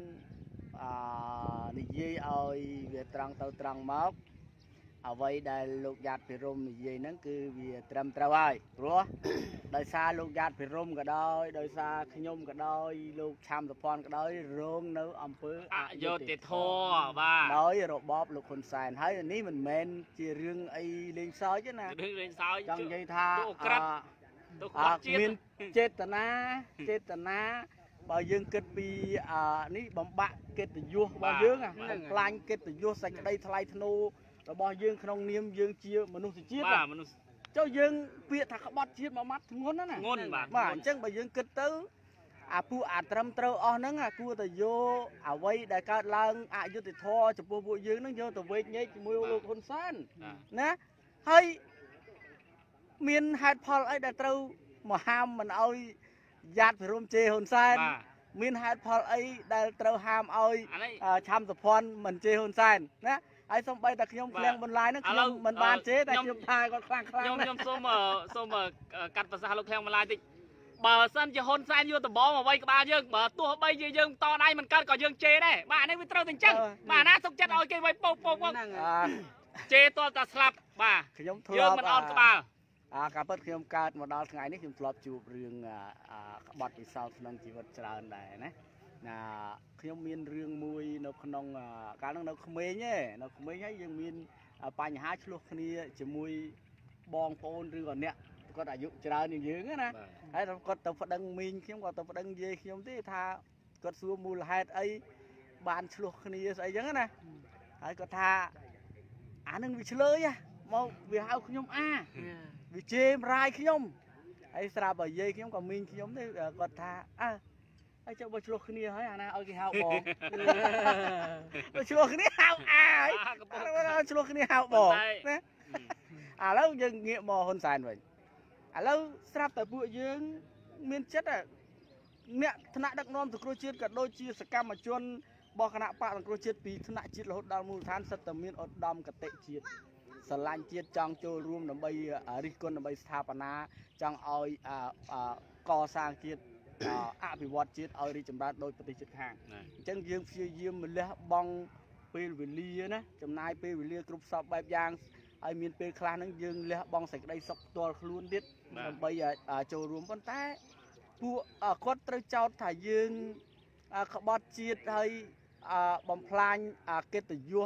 និយាយឲ្យវាត្រង់ទៅត្រង់មកអ្វីដែលលោកយ៉ាតភិរមនិយាយហ្នឹងគឺវាត្រឹមត្រូវហើយព្រោះដោយសារលោកយ៉ាតភិរមក៏ដោយដោយសារខ្ញុំក៏ដោយលោកឆាំសុភ័ណ្ឌក៏ដោយរងនៅអំពើអយុត្តិធម៌បាទដោយរបបលោកហ៊ុនសែនហើយនេះមិនមែនជារឿងអីលេងសើចទេណារឿងលេងសើចចង់និយាយថាមានចេតនាបើយើងគិតពីនេះបំបាក់កិត្តិយសរបស់យើងបំផ្លាញកិត្តិយសសេចក្តីថ្លៃថ្នូររបស់យើងក្នុងនាមយើងជាមនុស្សជាតិបាទមនុស្សចុះយើងពាក្យថាក្បត់ជាតិមួយម៉ាត់ធ្ងន់ណាធ្ងន់បាទបាទអញ្ចឹងបើយើងគិតទៅពួកត្រឹមត្រូវអស់ហ្នឹងគួរតែយកអ្វីដែលកើតឡើងអយុត្តិធម៌ចំពោះពួកយើងហ្នឹងយកទៅវេកញែកជាមួយលោកហ៊ុនសែនណាហើយមានហេតុផលអីដែលត្រូវមកហាមមិនឲ្យយ៉ាតភិរមជេហ៊ុនសែនមានហេតុផលអីដែលត្រូវហាមឲ្យឆាំសុភ័ណ្ឌមិនជេហ៊ុនសែនណាហើយសូម្បីតែខ្ញុំឃ្លាំងបន្លាយហ្នឹងខ្ញុំមិនបានជេតែខ្ញុំថាគាត់ខ្លាំងខ្ញុំសូមកាត់ប្រសាសន៍លោកឃ្លាំងបន្លាយតិចបើសិនជាហ៊ុនសែនយកដំបងអ្វីក្បាលយើងបើទោះបីជាយើងតដៃមិនកើតក៏យើងជេដែរបាទនេះវាត្រូវតែអញ្ចឹងបាទណាសុកចិត្តឲ្យគេវាយពោកជេតតែស្លាប់បាទខ្ញុំធ្លាប់យើងមិនអត់ក្បាលការពិតខ្ញុំកើតមកដល់ថ្ងៃនេះខ្ញុំធ្លាប់ជួបរឿងក្បត់ពិសោធន៍ក្នុងជីវិតច្រើនដែរណាខ្ញុំមានរឿងមួយនៅក្នុងកាលនោះនៅក្មេងហើយយើងមានបញ្ហាឆ្លោះគ្នាជាមួយបងប្អូនឬក៏អ្នកគាត់អាយុច្រើនជាងយើងណាហើយគាត់ទៅប្តឹងមីងខ្ញុំគាត់ទៅប្តឹងយាយខ្ញុំទេថាគាត់សួរមូលហេតុអីបានឆ្លោះគ្នាស្អីចឹងណាហើយគាត់ថាអានឹងវាឆ្លើយមកវាហៅខ្ញុំវាជេរម្រាយខ្ញុំហើយស្រាប់តែយាយខ្ញុំក៏មីងខ្ញុំទេគាត់ថាហើយចុះបើឆ្លោះគ្នាហើយអាណាឲ្យគេហៅបងបើឆ្លោះគ្នាហៅហើយឆ្លោះគ្នាហៅបងណាឥឡូវយើងងាកមកហ៊ុនសែនវិញឥឡូវស្រាប់តែពួកយើងមានចិត្តអ្នកថ្នាក់ដឹកនាំសង្គ្រោះជាតិក៏ដូចជាសកម្មជនរបស់គណៈបកសង្គ្រោះជាតិពីថ្នាក់ជាតិរហូតដល់មូលដ្ឋានសិតតែមានឧត្តមគតិជាតិស្រឡាញ់ជាតិចង់ចូលរួមដើម្បីរិះគន់ដើម្បីស្ថាបនាចង់ឲ្យកសាងជាតិអភិវឌ្ឍជាតិឲ្យរីកចម្រើនដោយប្រទេសជិតខាងអញ្ចឹងយើងព្យាយាមលះបង់ពេលវេលាណាចំណាយពេលវេលាគ្រប់សពបែបយ៉ាងហើយមានពេលខ្លះហ្នឹងយើងលះបង់សេចក្តីសុខផ្ទាល់ខ្លួនទៀតដើម្បីចូលរួមប៉ុន្តែពួកគាត់ត្រូវចោទថាយើងក្បត់ជាតិហើយបំផ្លាញកិត្តិយស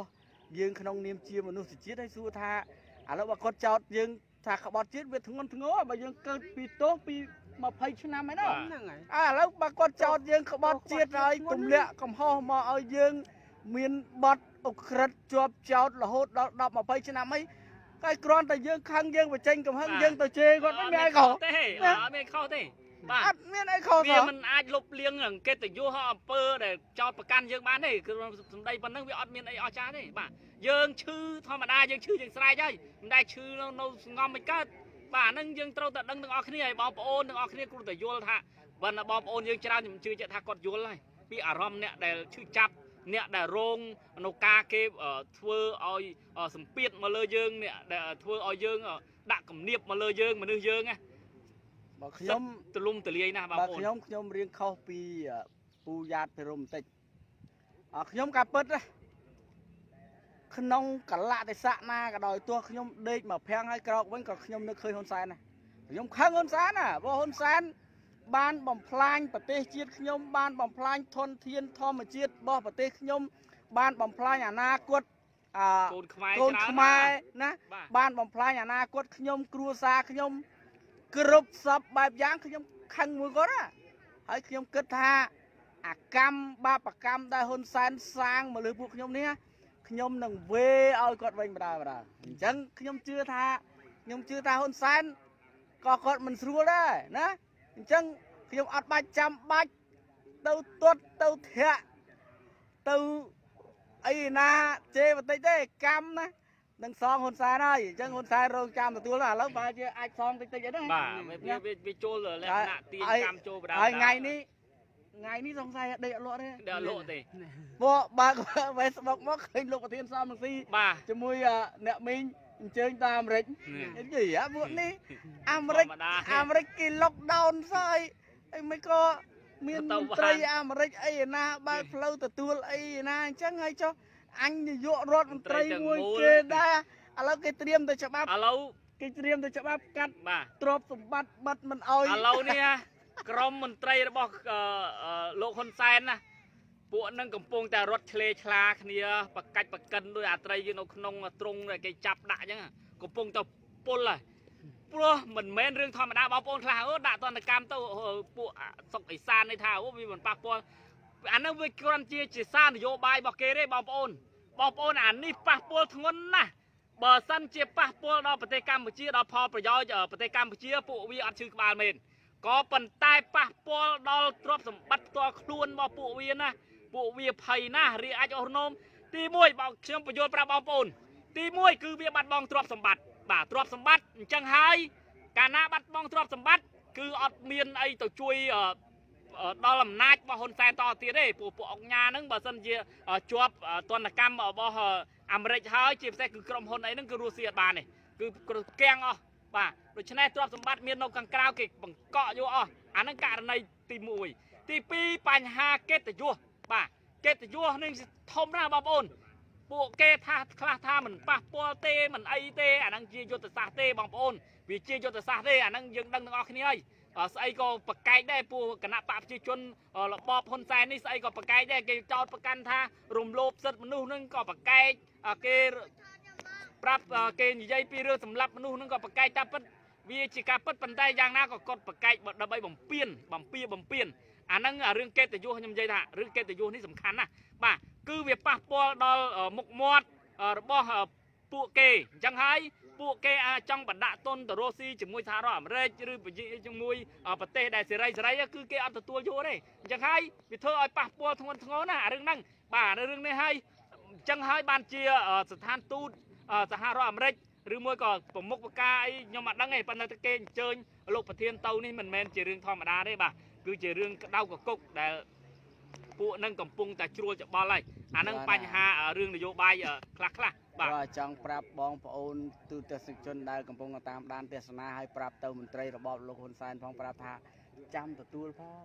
យើងក្នុងនាមជាមនុស្សជាតិឲ្យសួរថាឥឡូវបើគាត់ចោទយើងថាក្បត់ជាតិវាធ្ងន់ធ្ងរបើយើងកើតពីទោសពី20ឆ្នាំហើយណាហ្នឹងហើយឥឡូវបើគាត់ចោទយើងក្បត់ជាតិហើយទម្លាក់កំហុសមកឲ្យយើងមានបទអុក្រិតជាប់ចោទរហូតដល់10 20ឆ្នាំហើយតែគ្រាន់តែយើងខឹងយើងបញ្ចេញកំហឹងយើងទៅជេរគាត់មិនមានអីខុសទេអត់មានខុសទេបាទអត់មានអីខុសវាមិនអាចលុបលាងកិត្តិយសអំពើដែលចោតប្រកាន់យើងបានទេគឺសម្ដីប៉ុណ្ណឹងវាអត់មានអីអស្ចារ្យទេបាទយើងឈឺធម្មតាយើងឈឺយើងស្រែកហើយមិនដែលឈឺនៅស្ងំមិនកើតបាទអាហ្នឹងយើងត្រូវតែដឹងទាំងអស់គ្នាហើយបងប្អូនទាំងអស់គ្នាគ្រាន់តែយល់ថាបើបងប្អូនយើងច្រើនខ្ញុំជឿជាក់ថាគាត់យល់ហើយពីអារម្មណ៍អ្នកដែលឈឺចាប់អ្នកដែលរងនៅការគេធ្វើឲ្យសម្ពាធមកលើយើងអ្នកដែលធ្វើឲ្យយើងដាក់គំនាបមកលើយើងមនុស្សយើងណាបើខ្ញុំទលំទលាយណាស់បងប្អូនខ្ញុំរៀងខុសពីពូយ៉ាតភិរមបន្តិចខ្ញុំការពិតណាក្នុងកលៈទេសៈណាក៏ដោយទោះខ្ញុំដេកមកប្រាំងហើយក្រោកវិញក៏ខ្ញុំនឹកឃើញហ៊ុនសែនណាខ្ញុំខឹងហ៊ុនសែនណាព្រោះហ៊ុនសែនបានបំផ្លាញប្រទេសជាតិខ្ញុំបានបំផ្លាញធនធានធម្មជាតិរបស់ប្រទេសខ្ញុំបានបំផ្លាញអនាគតកូនខ្មែរកូនខ្មែរណាបានបំផ្លាញអនាគតខ្ញុំគ្រួសារខ្ញុំគ្រប់សពបែបយ៉ាងខ្ញុំខឹងមួយគាត់ណាហើយខ្ញុំគិតថាអាកម្មបាបកម្មដែលហ៊ុនសែនសាងមកលើពួកខ្ញុំនេះខ្ញុំនឹងវេឲ្យគាត់វិញបណ្ដាអញ្ចឹងខ្ញុំជឿថាហ៊ុនសែនក៏គាត់មិនស្រួលដែរណាអញ្ចឹងខ្ញុំអត់បាច់ចាំបាច់ទៅទាត់ទៅធាក់ទៅអីណាជេរបន្តិចទេកម្មណានឹងសងហ៊ុនសែនហើយអញ្ចឹងហ៊ុនសែនរងចាំទទួលឥឡូវបើជាអាចសងតិចៗហ្នឹងបាទវាចូលលក្ខណៈទាញកម្មចូលបណ្ដាហើយថ្ងៃនេះសង្ស័យដេកអត់លក់ទេដេកអត់លក់ទេពួកបើក Facebook មកឃើញលោកប្រធានសំរងស៊ីជាមួយអ្នកមីងអញ្ជើញទៅអាមេរិកនិយាយពួកនេះអាមេរិកគេ lockdown សោះអីមិនក៏មានមន្ត្រីអាមេរិកអីណាបើកផ្លូវទទួលអីណាអញ្ចឹងហើយចុះអញនាយករដ្ឋមន្ត្រីមួយគេដែរឥឡូវគេត្រៀមទៅច្បាប់ឥឡូវគេត្រៀមទៅច្បាប់កាត់ទ្រព្យសម្បត្តិបិទមិនអោយឥឡូវនេះក្រមមន្ត្រីរបស់លោកហ៊ុនសែនណាពួកនឹងកំពុងតែរត់ឆ្លេឆ្លាគ្នាបកាច់បកិនដោយអាត្រីនៅក្នុងទ្រុងដែលគេចាប់ដាក់អញ្ចឹងកំពុងតែពុលហើយព្រោះមិនមែនរឿងធម្មតាបងប្អូនខ្លះដាក់ទណ្ឌកម្មទៅពួកសុកអេសាននេះថាវាមិនប៉ះពាល់អានោះវាគ្រាន់ជាសារនយោបាយរបស់គេទេបងប្អូនអានេះប៉ះពាល់ធ្ងន់ណាស់បើសិនជាប៉ះពាល់ដល់ប្រទេសកម្ពុជាដល់ផលប្រយោជន៍ប្រទេសកម្ពុជាពួកវាអត់ឈឺក្បាលមែនក៏ប៉ុន្តែប៉ះពាល់ដល់ទ្រព្យសម្បត្តិផ្ទាល់ខ្លួនរបស់ពួកវាណាពួកវាភ័យណាស់រីអាចអស់នោមទី1បងខ្ញុំបញ្យល់ប្រាប់បងប្អូនទី1គឺវាបាត់បង់ទ្រព្យសម្បត្តិបាទទ្រព្យសម្បត្តិអញ្ចឹងហើយកាលណាបាត់បង់ទ្រព្យសម្បត្តិគឺអត់មានអីទៅជួយដល់អំណាចរបស់ហ៊ុនសែនតទៀតទេពួកអង្គញាហ្នឹងបើសិនជាជាប់ទណ្ឌកម្មរបស់អាមេរិកហើយជាពិសេសគឺក្រុមហ៊ុនអីហ្នឹងគឺរស់ស៊ីអត់បានទេគឺគាំងអស់បាទដូច្នេះទ្រព្យសម្បត្តិមាននៅខាងក្រៅគេបង្កក់យកអស់អាហ្នឹងករណីទី1ទី2បញ្ហាកិត្តិយសបាទកិត្តិយសនេះធំណាស់បងប្អូនពួកគេថាខ្លះថាមិនប៉ះពាល់ទេមិនអីទេអាហ្នឹងជាយុទ្ធសាស្ត្រទេបងប្អូនវាជាយុទ្ធសាស្ត្រទេអាហ្នឹងយើងដឹងទាំងអស់គ្នាហើយស្អីក៏ប្រកែកដែរពួកគណៈបកប្រជាជនរបបហ៊ុនសែននេះស្អីក៏ប្រកែកដែរគេចោទប្រកាន់ថារំលោភសិទ្ធិមនុស្សហ្នឹងក៏ប្រកែកគេប្រាប់គេនិយាយពីរឿងសម្លាប់មនុស្សហ្នឹងក៏ប្រកែកតែពិតវាជាការពិតប៉ុន្តែយ៉ាងណាក៏គាត់ប្រកែកដើម្បីបំពេញអាហ្នឹងរឿងកិត្តិយសខ្ញុំនិយាយថារឿងកិត្តិយសនេះសំខាន់ណាស់បាទគឺវាប៉ះពាល់ដល់មុខមាត់របស់ពួកគេអញ្ចឹងហើយពួកគេអាចចង់បណ្ដាក់ទុនទៅរស់ស៊ីជាមួយសហរដ្ឋអាមេរិកឬជាមួយប្រទេសដែលសេរីគឺគេអត់ទទួលយកទេអញ្ចឹងហើយវាធ្វើឲ្យប៉ះពាល់ធ្ងន់ធ្ងរណាស់រឿងហ្នឹងបាទរឿងនេះហើយអញ្ចឹងហើយបានជាស្ថានទូតសហរដ្ឋអាមេរិកឬមួយក៏ប្រមុខបកាអីខ្ញុំអត់ដឹងទេប៉ុន្តែគេអញ្ជើញលោកប្រធានទៅនេះមិនមែនជារឿងធម្មតាទេបាទគឺជារឿងក្តៅកគុកដែលពួកនឹងកំពុងតែជ្រួលច្បល់ហើយអានឹងបញ្ហារឿងនយោបាយខ្លះបាទចង់ប្រាប់បងប្អូនទូទស្សនិកជនដែលកំពុងតាមដានទស្សនាឲ្យប្រាប់ទៅមន្ត្រីរបបលោកហ៊ុនសែនផងប្រាប់ថាចាំទទួលផង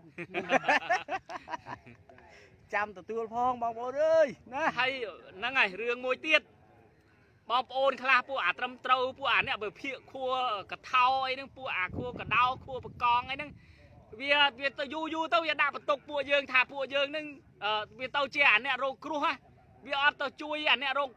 ចាំទទួលផងបងប្អូនអើយណាហើយហ្នឹងហើយរឿងមួយទៀតបងប្អូនខ្លះពួកអាត្រឹមត្រូវពួកអាអ្នកបើភៀកខួរកថោអីហ្នឹងពួកអាខួរកដោខួរបកងអីហ្នឹងវាទៅយូរទៅវាដាក់បន្ទុកពួកយើងថាពួកយើងហ្នឹងវាទៅជាអាអ្នករងគ្រោះវាអត់ទៅជួយអាអ្នករងគ្រោះ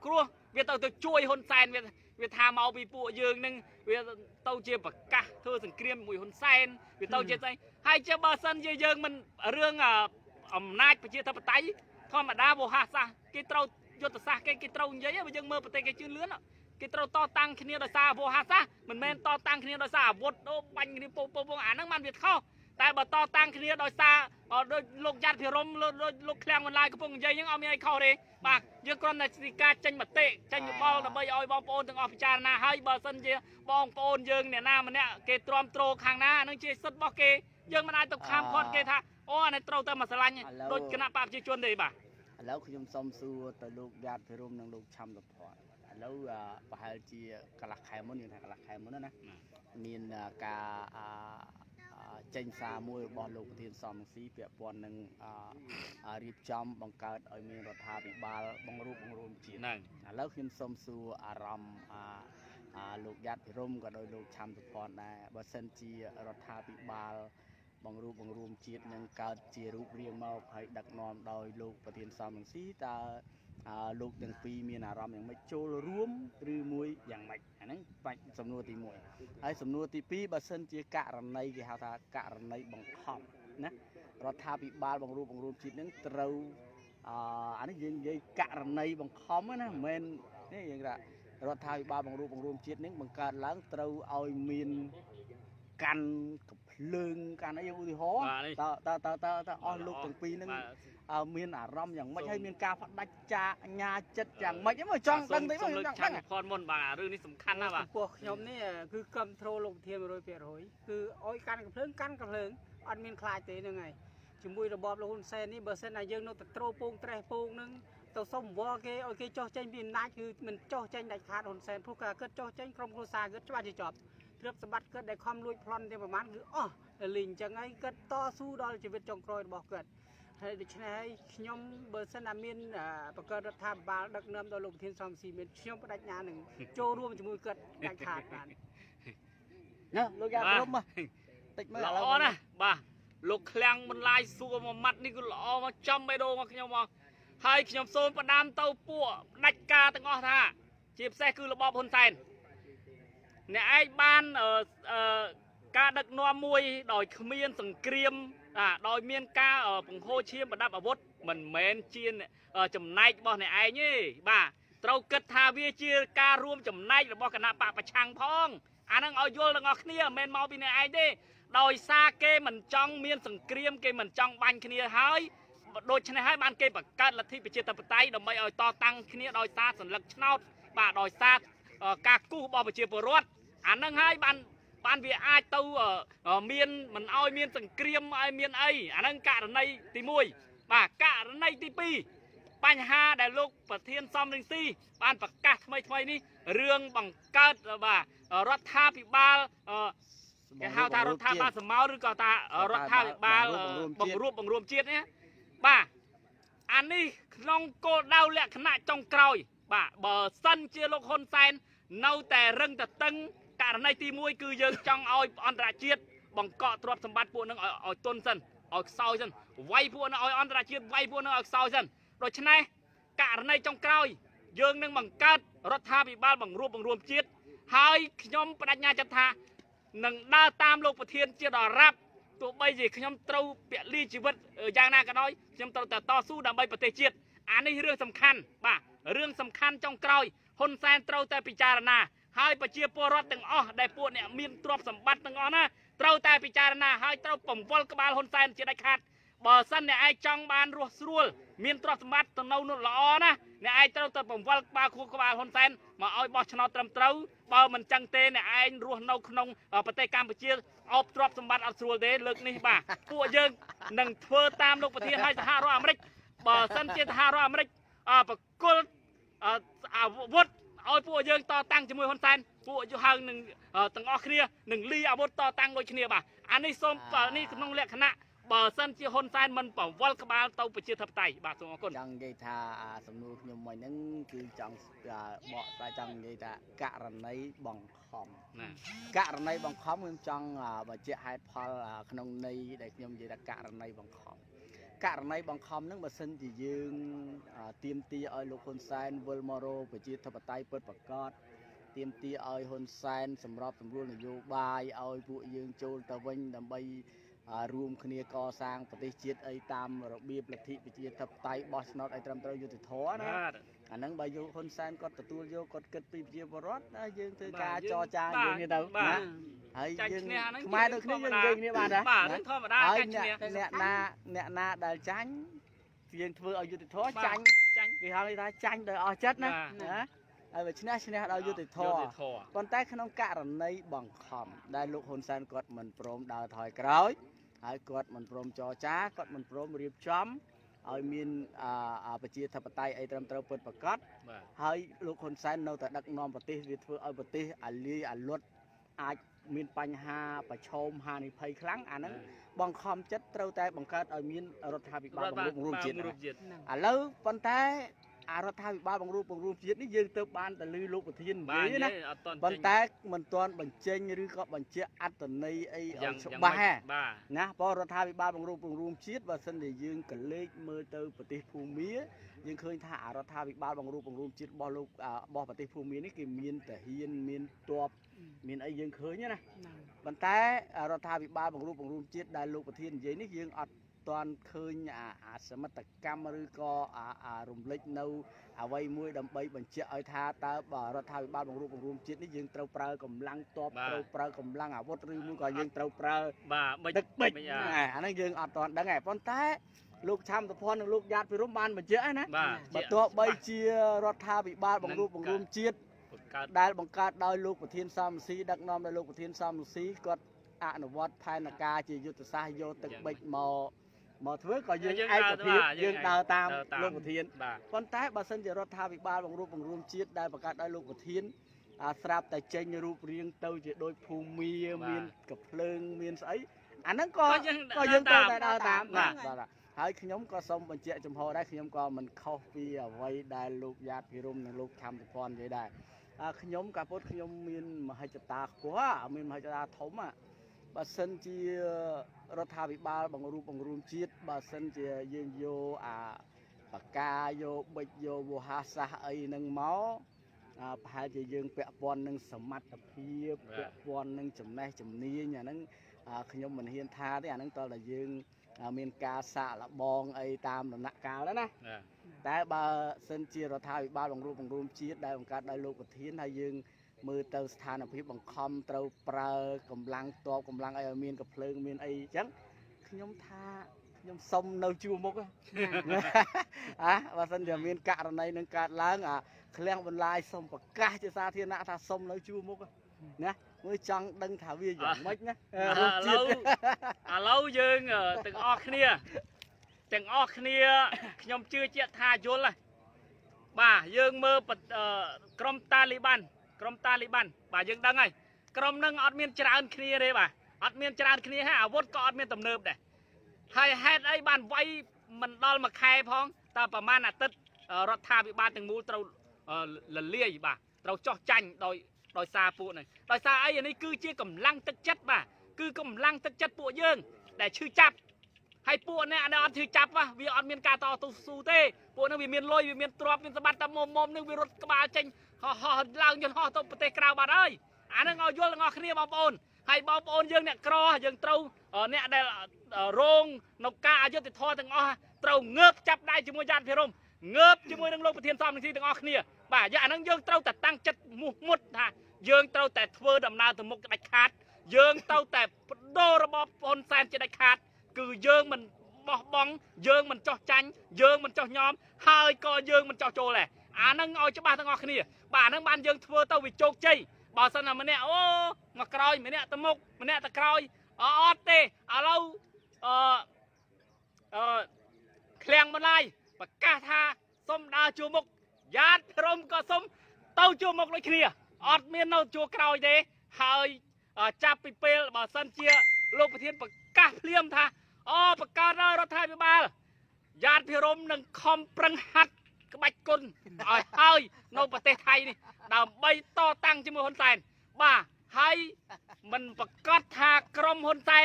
វាទៅជួយហ៊ុនសែនវាថាមកពីពួកយើងនឹងវាទៅជាប្រកាសធ្វើសង្គ្រាមមួយហ៊ុនសែនវាទៅជាស្អីហើយជាបើសិនជាយើងមិនរឿងអំណាចប្រជាធិបតេយ្យធម្មតាវោហាសាសគេត្រូវយុទ្ធសាស្ត្រគេត្រូវនិយាយបើយើងមើលប្រទេសគេជឿនលឿនគេត្រូវតតាំងគ្នាដោយសារវោហាសាសមិនមែនតតាំងគ្នាដោយសារអាវុធអូបាញ់គ្នាពងអាហ្នឹងបានវាខុសតែបើតតាំងគ្នាដោយសារដូចលោកយ៉ាត់ភិរមលោកឃ្លាំងបន្លាយកំពុងនិយាយហ្នឹងអត់មានអីខុសទេបាទយើងគ្រាន់តែជាការចេញមតិចេញយោបល់ដើម្បីឲ្យបងប្អូនទាំងអស់ពិចារណាហើយបើសិនជាបងប្អូនយើងអ្នកណាម្នាក់គេទ្រាំទ្រខាងណាហ្នឹងជាសិទ្ធិរបស់គេយើងមិនអាចទៅខាមឃាត់គេថាអូអានេះត្រូវតែមកស្រឡាញ់ដូចគណៈបព្វជិជនទេបាទឥឡូវខ្ញុំសូមសួរទៅលោកយ៉ាតភិរមនិងលោកឆាំសុផាតឥឡូវប្រហែលជាកន្លះខែមុនយើងថាកន្លះខែមុនណាមានការចេញសារមួយរបស់លោកប្រធានសំរងស៊ីពាក់ព័ន្ធនឹងរៀបចំបង្កើតឲ្យមានរដ្ឋាភិបាលបង្រួបបង្រួមជាតិហ្នឹងឥឡូវខ្ញុំសូមសួរអារម្មណ៍លោកយ៉ាតភិរមក៏ដោយលោកឆាំសុផាតដែរបើសិនជារដ្ឋាភិបាលបង្រួបបង្រួមជាតិនឹងកើតជារូបរាងមកហើយដឹកនាំដោយលោកប្រធានសំរងស៊ីតើលោកទាំងពីរមានអារម្មណ៍យ៉ាងម៉េចចូលរួមឬមួយយ៉ាងម៉េចអាហ្នឹងបាច់សំណួរទី1ហើយសំណួរទី2បើសិនជាករណីគេហៅថាករណីបង្ខំណារដ្ឋាភិបាលបង្រួបបង្រួមជាតិនឹងត្រូវអានេះយើងនិយាយករណីបង្ខំណាមិនមែននេះយើងថារដ្ឋាភិបាលបង្រួបបង្រួមជាតិនឹងបង្កើតឡើងត្រូវឲ្យមានកាន់កំភ្លើងកាន់អីឧទាហរណ៍តើអស់លោកទាំងពីរនឹងមានអារម្មណ៍យ៉ាងម៉េចហើយមានការបដិចាអញ្ញាចិត្តយ៉ាងម៉េចមកចង់ដឹងទេមកចង់ដឹងផនមុនបាទរឿងនេះសំខាន់ណាស់បាទពួកខ្ញុំនេះគឺគ្រប់គ្រងលោកប្រធាន 100% គឺឲ្យកាន់កំភ្លើងអត់មានខ្លាចទេហ្នឹងហើយជាមួយរបបលោកហ៊ុនសែននេះបើសិនតែយើងនៅតែត្រោពងត្រេះពងហ្នឹងទៅសុំវល់គេឲ្យគេចោះចេញពីអំណាចគឺមិនចោះចេញដាច់ខាតហ៊ុនសែនព្រោះការគិតចោះចេញក្រុមគ្រួសារគិតច្បាស់ជាចប់ទ្រព្យសម្បត្តិគិតដែលខំលួចប្លន់តែប្រហែលគឺអស់លីងអញ្ចឹងហើយគិតតស៊ូដល់ជីវិតចុងក្រោយរបស់គាត់ហើយដូច្នេះហើយខ្ញុំបើសិនតែមានបង្កើតរដ្ឋាភិបាលដឹកនាំដោយលោកប្រធានសំស៊ីមានខ្ញុំបដិញ្ញានឹងចូលរួមជាមួយគាត់ដាច់ខាតបានណាលោកយ៉ាព្រមតិចមើលល្អណាស់បាទលោកឃ្លាំងបន្លាយសួរមួយម៉ាត់នេះគឺល្អមកចំបេះដូងមកខ្ញុំមកហើយខ្ញុំសូមផ្ដាំទៅពួកផ្ដាច់ការទាំងអស់ថាជាពិសេសគឺរបបហ៊ុនសែនអ្នកឯងបានការដឹកនាំមួយដោយគ្មានសង្គ្រាមដោយមានការបង្ហូរឈាមប្រដាប់អាវុធមិនមែនជាចំណែករបស់អ្នកឯងទេបាទត្រូវគិតថាវាជាការរួមចំណែករបស់គណៈបកប្រឆាំងផងអាហ្នឹងឲ្យយល់ទាំងអស់គ្នាមិនមែនមកពីអ្នកឯងទេដោយសារគេមិនចង់មានសង្គ្រាមគេមិនចង់បាញ់គ្នាហើយដូច្នេះហើយបានគេបង្កើតលទ្ធិប្រជាធិបតេយ្យដើម្បីឲ្យតតាំងគ្នាដោយសារសัญลักษณ์ឆ្នោតបាទដោយសារការគូសរបស់ប្រជាពលរដ្ឋអាហ្នឹងហើយបានវាអាចទៅមានមិនឲ្យមានសង្គ្រាមឲ្យមានអីអាហ្នឹងករណីទី1បាទករណីទី2បញ្ហាដែលលោកប្រធានសំរងស៊ីបានប្រកាសថ្មីនេះរឿងបង្កើតបាទរដ្ឋាភិបាលគេហៅថារដ្ឋាភិបាលសមោលឬក៏ថារដ្ឋាភិបាលបង្រួមជាតិនេះបាទអានេះក្នុងគោលដៅលក្ខណៈចុងក្រោយបាទបើសិនជាលោកហ៊ុនសែននៅតែរឹងតតឹងករណីទី1គឺយើងចង់ឲ្យអន្តរជាតិបង្កក់ទ្រព្យសម្បត្តិពួកនឹងឲ្យទុនសិនឲ្យខ្សោយសិនវាយពួកនឹងឲ្យអន្តរជាតិវាយពួកនឹងឲ្យខ្សោយសិនដូច្នេះករណីចុងក្រោយយើងនឹងបង្កើតរដ្ឋាភិបាលបង្រួបបង្រួមជាតិហើយខ្ញុំបដិញ្ញាចិត្តថានឹងដើរតាមលោកប្រធានជាដរាបទោះបីជាខ្ញុំត្រូវពលីជីវិតយ៉ាងណាក៏ដោយខ្ញុំត្រូវតែតស៊ូដើម្បីប្រទេសជាតិអានេះរឿងសំខាន់បាទរឿងសំខាន់ចុងក្រោយហ៊ុនសែនត្រូវតែពិចារណាហើយប្រជាពលរដ្ឋទាំងអស់ដែលពួកអ្នកមានទ្រព្យសម្បត្តិទាំងអស់ណាត្រូវតែពិចារណាហើយត្រូវបង្វិលក្បាលហ៊ុនសែនជាដាច់ខាតបើសិនអ្នកឯងចង់បានរស់ស្រួលមានទ្រព្យសម្បត្តិទៅនៅនោះល្អណាអ្នកឯងត្រូវតែបង្វិលក្បាលខួរក្បាលហ៊ុនសែនមកឲ្យបោះឆ្នោតត្រឹមត្រូវបើមិនចឹងទេអ្នកឯងរស់នៅក្នុងប្រទេសកម្ពុជាអបទ្រព្យសម្បត្តិអត់ស្រួលទេលើកនេះបាទពួកយើងនឹងធ្វើតាមលោកប្រធានឲ្យសហរដ្ឋអាមេរិកបើសិនជាសហរដ្ឋអាមេរិកបកគលអាវុធឲ្យពួកយើងតតាំងជាមួយហ៊ុនសែនពួកយើងហើយនឹងទាំងអស់គ្នានឹងលីអាវុធតតាំងដូចគ្នាបាទអានេះសូមនេះក្នុងលក្ខណៈបើសិនជាហ៊ុនសែនមិនបង្វិលក្បាលទៅប្រជាធិបតេយ្យបាទសូមអរគុណចង់និយាយថាសំណួរខ្ញុំមិញហ្នឹងគឺចង់បកស្រាយចង់និយាយថាករណីបង្ខំណាករណីបង្ខំខ្ញុំចង់បញ្ជាក់ហេតុផលក្នុងន័យដែលខ្ញុំនិយាយថាករណីបង្ខំករណីបង្ខំហ្នឹងបើសិនជាយើងទៀមទាឲ្យលោកហ៊ុនសែនវិលមករកប្រជាធិបតេយ្យពិតប្រាកដទៀមទាឲ្យហ៊ុនសែនសម្របសម្រួលនយោបាយឲ្យពួកយើងចូលទៅវិញដើម្បីរួមគ្នាកសាងប្រទេសជាតិអីតាមរបៀបលទ្ធិប្រជាធិបតេយ្យបោះឆ្នោតឲ្យត្រឹមត្រូវយុត្តិធម៌ណាអាហ្នឹងបើយកហ៊ុនសែនគាត់ទទួលយកគាត់គិតពីប្រជាពលរដ្ឋយើងធ្វើការចរចាយើងនេះទៅណាហើយយើងខ្មែរដូចគ្នាយើងនិយាយគ្នាបានដែរបាទធម្មតាហើយអ្នកណាដែលចាញ់យើងធ្វើឲ្យយុត្តិធម៌ចាញ់គេហៅថាចាញ់ដោយអស់ចិត្តណាហើយវាឈ្នះដោយយុត្តិធម៌ប៉ុន្តែក្នុងករណីបង្ខំដែលលោកហ៊ុនសែនគាត់មិនព្រមដើរថយក្រោយហើយគាត់មិនព្រមចរចាគាត់មិនព្រមរៀបចំឲ្យមានប្រជាធិបតេយ្យអីត្រឹមត្រូវពិតប្រាកដហើយលោកហ៊ុនសែននៅតែដឹកនាំប្រទេសវាធ្វើឲ្យប្រទេសអាលាយអាលុតអាចមានបញ្ហាប្រឈមហានិភ័យខ្លាំងអាហ្នឹងបង្ខំចិត្តត្រូវតែបង្កើតឲ្យមានរដ្ឋាភិបាលបង្រួបបង្រួមជាតិឥឡូវប៉ុន្តែរដ្ឋាភិបាលបង្រួបបង្រួមជាតិនេះយើងទៅបានតែលើលោកប្រធាននិយាយណាប៉ុន្តែមិនទាន់បញ្ចេញឬក៏បញ្ជាក់អត្ថន័យអីឲ្យច្បាស់ណាព្រោះរដ្ឋាភិបាលបង្រួបបង្រួមជាតិបើសិនជាយើងកលេចមើលទៅប្រទេសភូមាយើងឃើញថារដ្ឋាភិបាលបង្រួបបង្រួមជាតិរបស់លោករបស់ប្រទេសភូមានេះគេមានតាហ៊ានមានទ័ពមានអីយើងឃើញណាប៉ុន្តែរដ្ឋាភិបាលបង្រួបបង្រួមជាតិដែលលោកប្រធាននិយាយនេះយើងអត់ទាន់ឃើញសមិទ្ធកម្មឬក៏រំលេចនៅអ្វីមួយដើម្បីបញ្ជាក់ឲ្យថាតើរដ្ឋាភិបាលបង្រួបបង្រួមជាតិនេះយើងត្រូវប្រើកម្លាំងទ័ពត្រូវប្រើកម្លាំងអាវុធឬមួយក៏យើងត្រូវប្រើទឹកបិចអាហ្នឹងយើងអត់ទាន់ដឹងទេប៉ុន្តែលោកឆាំតភ័ណ្ឌនិងលោកយ៉ាតពិរមបានបញ្ជាក់ណាបើទោះបីជារដ្ឋាភិបាលបង្រួបបង្រួមជាតិដែលបង្កើតដោយលោកប្រធានសំស៊ីដឹកនាំដោយលោកប្រធានសំស៊ីគាត់អនុវត្តផែនការជាយុទ្ធសាស្ត្រយកទឹកបិចមកធ្វើក៏យើងឯកភាពយើងដើរតាមលោកប្រធានប៉ុន្តែបើសិនជារដ្ឋាភិបាលបង្រួបបង្រួមជាតិដែលបង្កើតដោយលោកប្រធានស្រាប់តែចេញរូបរាងទៅជាដូចភូមិមានកភ្លើងមានស្អីអាហ្នឹងក៏យើងត្រូវតែដើរតាមបាទហើយខ្ញុំក៏សូមបញ្ជាក់ចំហដែរខ្ញុំក៏មិនខុសពីអ្វីដែលលោកយ៉ាតភិរមនិងលោកឆាំតភ័ណ្ឌនិយាយដែរខ្ញុំកាពុតខ្ញុំមានមហិច្ឆតាខ្ពស់មានមហិច្ឆតាធំបើសិនជារដ្ឋាភិបាលបង្រួបបង្រួមជាតិបើសិនជាយើងយកបកាយកបិចយកវោហាសាសអីហ្នឹងមកប្រហែលជាយើងពាក់ព័ន្ធនឹងសមត្ថភាពពាក់ព័ន្ធនឹងចំណេះជំនាញអាហ្នឹងខ្ញុំមិនហ៊ានថាទេអាហ្នឹងតើតែយើងមានការសាកល្បងអីតាមដំណាក់កាលដែរណាតែបើសិនជារដ្ឋាភិបាលបង្រួបបង្រួមជាតិដែលបង្កើតដោយលោកប្រធានហើយយើងមើលទៅស្ថានភាពបង្ខំត្រូវប្រើកម្លាំងទ័ពកម្លាំងអីឲ្យមានកំភ្លើងមានអីអញ្ចឹងខ្ញុំថាខ្ញុំសុំនៅជួរមុខបើសិនជាមានករណីនឹងកើតឡើងឃ្លាំងបន្លាយសុំប្រកាសជាសាធារណៈថាសុំនៅជួរមុខណាមើលចង់ដឹងថាវាយ៉ាងម៉េចណាឥឡូវយើងទាំងអស់គ្នាខ្ញុំជឿជាក់ថាយល់ហើយបាទយើងមើលក្រុមតាលីបានបាទយើងដឹងហើយក្រុមនឹងអត់មានច្រើនគ្នាទេបាទអត់មានច្រើនគ្នាហើយអាវុធក៏អត់មានទំនើបដែរហើយហេតុអីបានវាយមិនដល់មួយខែផងតើប្រហែលអាទិត្យរដ្ឋាភិបាលទាំងមូលត្រូវលលាយបាទត្រូវចោះចាញ់ដោយសារពួកនេះដោយសារអីនេះគឺជាកម្លាំងទឹកចិត្តបាទគឺកម្លាំងទឹកចិត្តពួកយើងដែលឈឺចាប់ហើយពួកនេះអត់ឈឺចាប់វាអត់មានការតស៊ូទេពួកនេះវាមានលុយវាមានទ្រព្យមានសម្បត្តិតែមុំនឹងវារត់ក្បាលចេញហោះឡើងយន្តហោះទៅប្រទេសក្រៅបាត់ហើយអានឹងឲ្យយល់ទាំងអស់គ្នាបងប្អូនហើយបងប្អូនយើងអ្នកក្រយើងត្រូវអ្នកដែលរងនៅការអយុត្តិធម៌ទាំងអស់ត្រូវងើបចាប់ដៃជាមួយយ៉ាតភិរមងើបជាមួយនឹងលោកប្រធានសំស៊ីទាំងអស់គ្នាបាទអានឹងយើងត្រូវតែតាំងចិត្តមោះមុតថាយើងត្រូវតែធ្វើដំណើរទៅមុខដាច់ខាតយើងត្រូវតែបដូររបបហ៊ុនសែនជាដាច់ខាតគឺយើងមិនបោះបង់យើងមិនចោះចាញ់យើងមិនចោះញោមហើយក៏យើងមិនចោះចូលដែរអានឹងឲ្យច្បាស់ទាំងអស់គ្នាបាទអានឹងបានយើងធ្វើទៅវាជោគជ័យបើសិនណាម្នាក់អូមកក្រោយម្នាក់ទៅមុខម្នាក់ទៅក្រោយអត់ទេឥឡូវឃ្លាំងបន្លាយប្រកាសថាសុំដើរជួរមុខយ៉ាតព្រមក៏សុំទៅជួរមុខដូចគ្នាអត់មាននៅជួរក្រោយទេហើយចាប់ពីពេលបើសិនជាលោកប្រធានប្រកាសភ្លាមថាបង្កើតរដ្ឋាភិបាលយ៉ាតភិរមនឹងខំប្រឹងហាត់ក្បាច់គុណឲ្យហើយនៅប្រទេសថៃនេះដើម្បីតតាំងជាមួយហ៊ុនសែនបាទហើយមិនប្រកាសថាក្រុមហ៊ុនសែន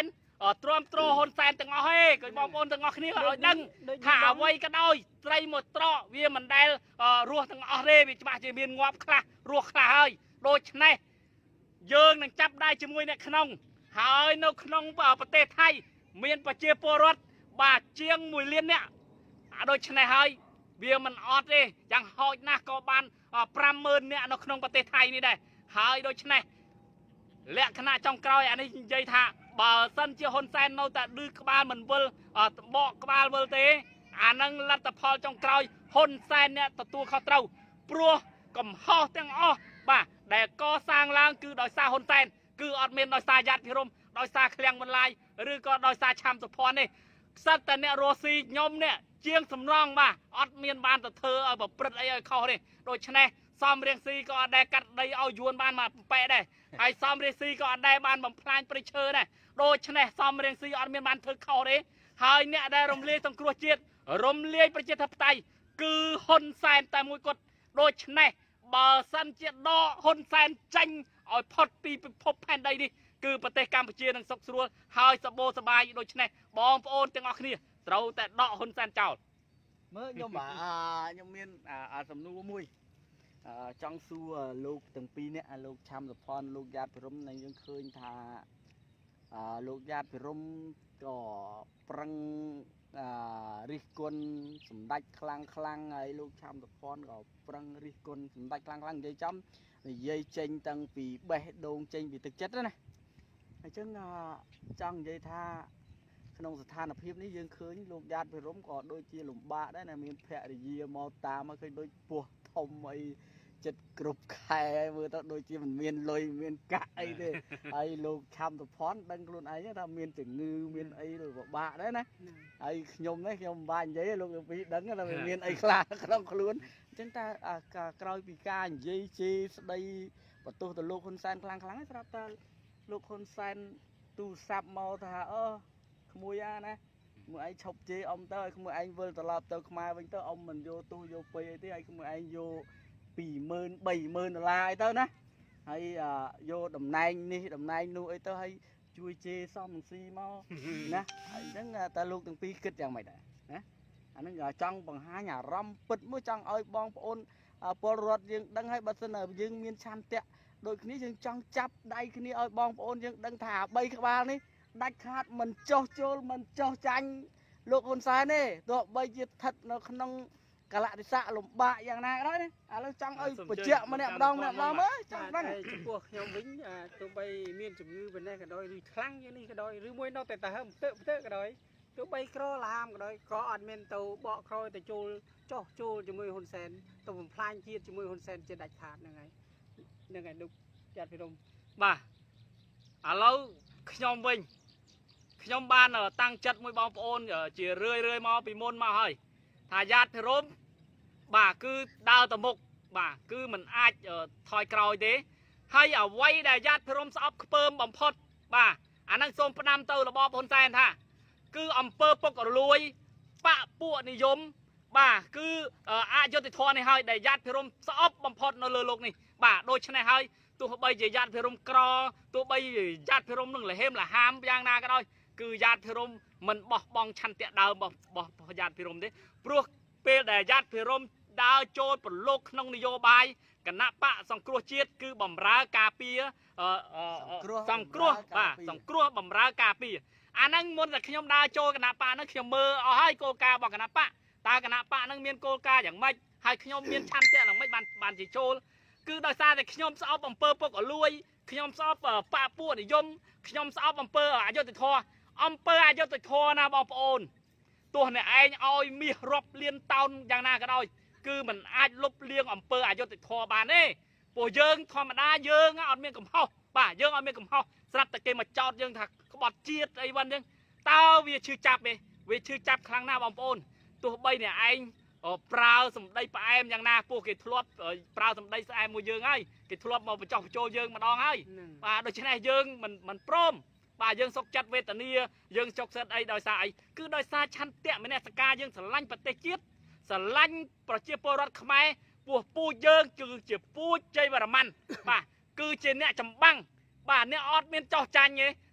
ទ្រាំទ្រហ៊ុនសែនទាំងអស់ហេក៏បងប្អូនទាំងអស់គ្នាឲ្យដឹងថាអ្វីក៏ដោយត្រីមួយត្រកវាមិនដែលរស់ទាំងអស់ទេវាច្បាស់ជាមានងាប់ខ្លះរស់ខ្លះហើយដូច្នេះយើងនឹងចាប់ដៃជាមួយអ្នកក្នុងហើយនៅក្នុងប្រទេសថៃមានប្រជាពលរដ្ឋបាទជាង1 លាននាក់ដូច្នេះហើយវាមិនអត់ទេយ៉ាងហោចណាស់ក៏បាន50000នាក់នៅក្នុងប្រទេសថៃនេះដែរហើយដូច្នេះលក្ខណៈចុងក្រោយអានេះនិយាយថាបើសិនជាហ៊ុនសែននៅតែឌឺក្បាលមិនវិលបកក្បាលវិលទេអានឹងលទ្ធផលចុងក្រោយហ៊ុនសែនអ្នកទទួលខុសត្រូវព្រោះកំហុសទាំងអស់បាទដែលកសាងឡើងគឺដោយសារហ៊ុនសែនគឺអត់មានដោយសារយ៉ាត់ភិរមដោយសារឃ្លាំងបន្លាយឬក៏ដោយសារឆាំសុភ័ណ្ឌទេខ្សិតតែអ្នករស់ស៊ីខ្ញុំនេះជាងសំរងបាទអត់មានបានទៅធ្វើឲ្យប្រព្រឹត្តអីឲ្យខុសទេដូច្នេះសំរៀងស៊ីក៏អត់ដែលកាត់ដីឲ្យយួនបានមកប៉ែដែរហើយសំរៀងស៊ីក៏អត់ដែលបានបំផ្លាញព្រៃឈើដែរដូច្នេះសំរៀងស៊ីអត់មានបានធ្វើខុសទេហើយអ្នកដែលរំលាយសង្គ្រោះជាតិរំលាយប្រជាធិបតេយ្យគឺហ៊ុនសែនតែមួយគត់ដូច្នេះបើសិនជាដកហ៊ុនសែនចេញឲ្យផុតពីពិភពផែនដីនេះគឺប្រទេសកម្ពុជានឹងសុខស្រួលហើយសបោសបាយដូច្នេះបងប្អូនទាំងអស់គ្នាត្រូវតែដកហ៊ុនសែនចោលមើលខ្ញុំខ្ញុំមានសំណួរមួយចង់សួរលោកទាំងពីរនាក់លោកឆាំសុផាន់លោកយ៉ាតភិរមនឹងយើងឃើញថាលោកយ៉ាតភិរមក៏ប្រឹងរិះគន់សម្ដេចខ្លាំងហើយលោកឆាំសុផាន់ក៏ប្រឹងរិះគន់សម្ដេចខ្លាំងនិយាយចំនិយាយចេញតាំងពីបេះដូងចេញពីទឹកចិត្តណាអញ្ចឹងចង់និយាយថាក្នុងស្ថានភាពនេះយើងឃើញលោកយ៉ាតភិរមក៏ដូចជាលំបាកដែរណាមានភរិយាមកតាមមកឃើញដូចពោះធំអីចិត្តគ្រប់ខែមើលទៅដូចជាមិនមានលុយមានកាក់អីទេហើយលោកឆាំសុផាន់ដឹងខ្លួនឯងថាមានជំងឺមានអីទៅពិបាកដែរណាហើយខ្ញុំនេះខ្ញុំមិនបាច់និយាយលោកទាំងពីរដឹងថាវាមានអីខ្លះក្នុងខ្លួនអញ្ចឹងតែក្រោយពីការនិយាយជេរស្ដីបន្ទោសទៅលោកហ៊ុនសែនខ្លាំងស្រាប់តែលោកហ៊ុនសែនទូរស័ព្ទមកថាក្មួយណាមួយឯងឈប់ជេរអ៊ំទៅឲ្យក្មួយឯងវិលត្រឡប់ទៅខ្មែរវិញទៅអ៊ំមិនយកទោសយកពេអីទេឲ្យក្មួយឯងយក20000 30000ដុល្លារអីទៅណាហើយយកតំណែងនេះតំណែងនោះអីទៅហើយជួយជេរសំនឹងស៊ីមកណាហើយអញ្ចឹងតើលោកទាំងពីរគិតយ៉ាងម៉េចដែរណាអានឹងចង់បង្ហាញអារម្មណ៍ពិតមួយចង់ឲ្យបងប្អូនពលរដ្ឋយើងដឹងហើយបើសិនយើងមានឆន្ទៈដូចគ្នាយើងចង់ចាប់ដៃគ្នាឲ្យបងប្អូនយើងដឹងថា3ក្បាលនេះដាច់ខាតមិនចោះចូលមិនចោះចាញ់លោកហ៊ុនសែនទេទោះបីជាស្ថិតនៅក្នុងកលៈទេសៈលំបាកយ៉ាងណាក៏ដោយណាឥឡូវចង់ឲ្យបញ្ជាក់ម្នាក់ម្ដងមើលចង់ដឹងចំពោះខ្ញុំវិញទោះបីមានជំងឺប៉ុណ្ណេះក៏ដោយឬខ្លាំងយ៉ាងនេះក៏ដោយឬមួយនៅតែហើមផ្ទើក៏ដោយទោះបីក្រឡាមក៏ដោយក៏អត់មានទៅបកក្រោយទៅចូលចោះចូលជាមួយហ៊ុនសែនទៅបំផ្លាញជាតិជាមួយហ៊ុនសែនជាដាច់ខាតហ្នឹងហើយលោកយ៉ាតភិរមបាទឥឡូវខ្ញុំវិញខ្ញុំបានតាំងចិត្តមួយបងប្អូនជារឿយមកពីមុនមកហើយថាយ៉ាតភិរមបាទគឺដើរទៅមុខបាទគឺមិនអាចថយក្រោយទេហើយអ្វីដែលយ៉ាតភិរមស្អប់ខ្ពើមបំផុតបាទអានឹងសូមផ្ដាំទៅរបបហ៊ុនសែនថាគឺអំពើពុករលួយបកពួកនិយមបាទគឺអយុត្តិធម៌នេះហើយដែលយ៉ាតភិរមស្អប់បំផុតនៅលើโลกនេះបាទដូច្នេះហើយទោះបីជាយ៉ាតភិរមក្រទោះបីយ៉ាតភិរមនឹងលហេមលហាមយ៉ាងណាក៏ដោយគឺយ៉ាតភិរមមិនបោះបង់ឆន្ទៈដើមរបស់យ៉ាតភិរមទេព្រោះពេលដែលយ៉ាតភិរមដើរចូលប្រឡូកក្នុងនយោបាយគណៈបកសង្គ្រោះជាតិគឺបំរើការពារសង្គ្រោះបាទសង្គ្រោះបំរើការពារអាហ្នឹងមុនតែខ្ញុំដើរចូលគណៈបកហ្នឹងខ្ញុំមើលអស់ហើយគោលការណ៍របស់គណៈបកតើគណៈបកហ្នឹងមានគោលការណ៍យ៉ាងម៉េចហើយខ្ញុំមានឆន្ទៈយ៉ាងម៉េចបានជាចូលគឺដោយសារតែខ្ញុំស្អប់អំពើពុករលួយខ្ញុំស្អប់បកពួកនិយមខ្ញុំស្អប់អំពើអយុត្តិធម៌អំពើអយុត្តិធម៌ណាបងប្អូនទោះអ្នកឯងឲ្យមាសរាប់លានតោនយ៉ាងណាក៏ដោយគឺมันអាចលុបលាងអំពើអយុត្តិធម៌បានទេពួកយើងធម្មតាយើងអត់មានកំហុសបាទយើងអត់មានកំហុសស្រាប់តែគេមកចោទយើងថាក្បត់ជាតិអីវ៉ាន់អញ្ចឹងតើវាឈឺចាប់ទេវាឈឺចាប់ខ្លាំងណាស់បងប្អូនទោះបីអ្នកឯងប្រើសម្ដីផ្អែមយ៉ាងណាពួកគេធ្លាប់ប្រើសម្ដីស្អែមមួយយើងហើយគេធ្លាប់មកបញ្ចុះបញ្ចូលយើងម្ដងហើយបាទដូច្នេះយើងមិនព្រមបាទយើងសុខចិត្តវេទនាយើងចុកសិតអីដោយសារអីគឺដោយសារឆន្ទៈមនសិការយើងស្រឡាញ់ប្រទេសជាតិស្រឡាញ់ប្រជាពលរដ្ឋខ្មែរពោះពូជយើងគឺជាពូជជ័យវរ្ម័នបាទគឺជាអ្នកចម្បាំងបាទអ្នកអត់មានចោះចាញ់ទេ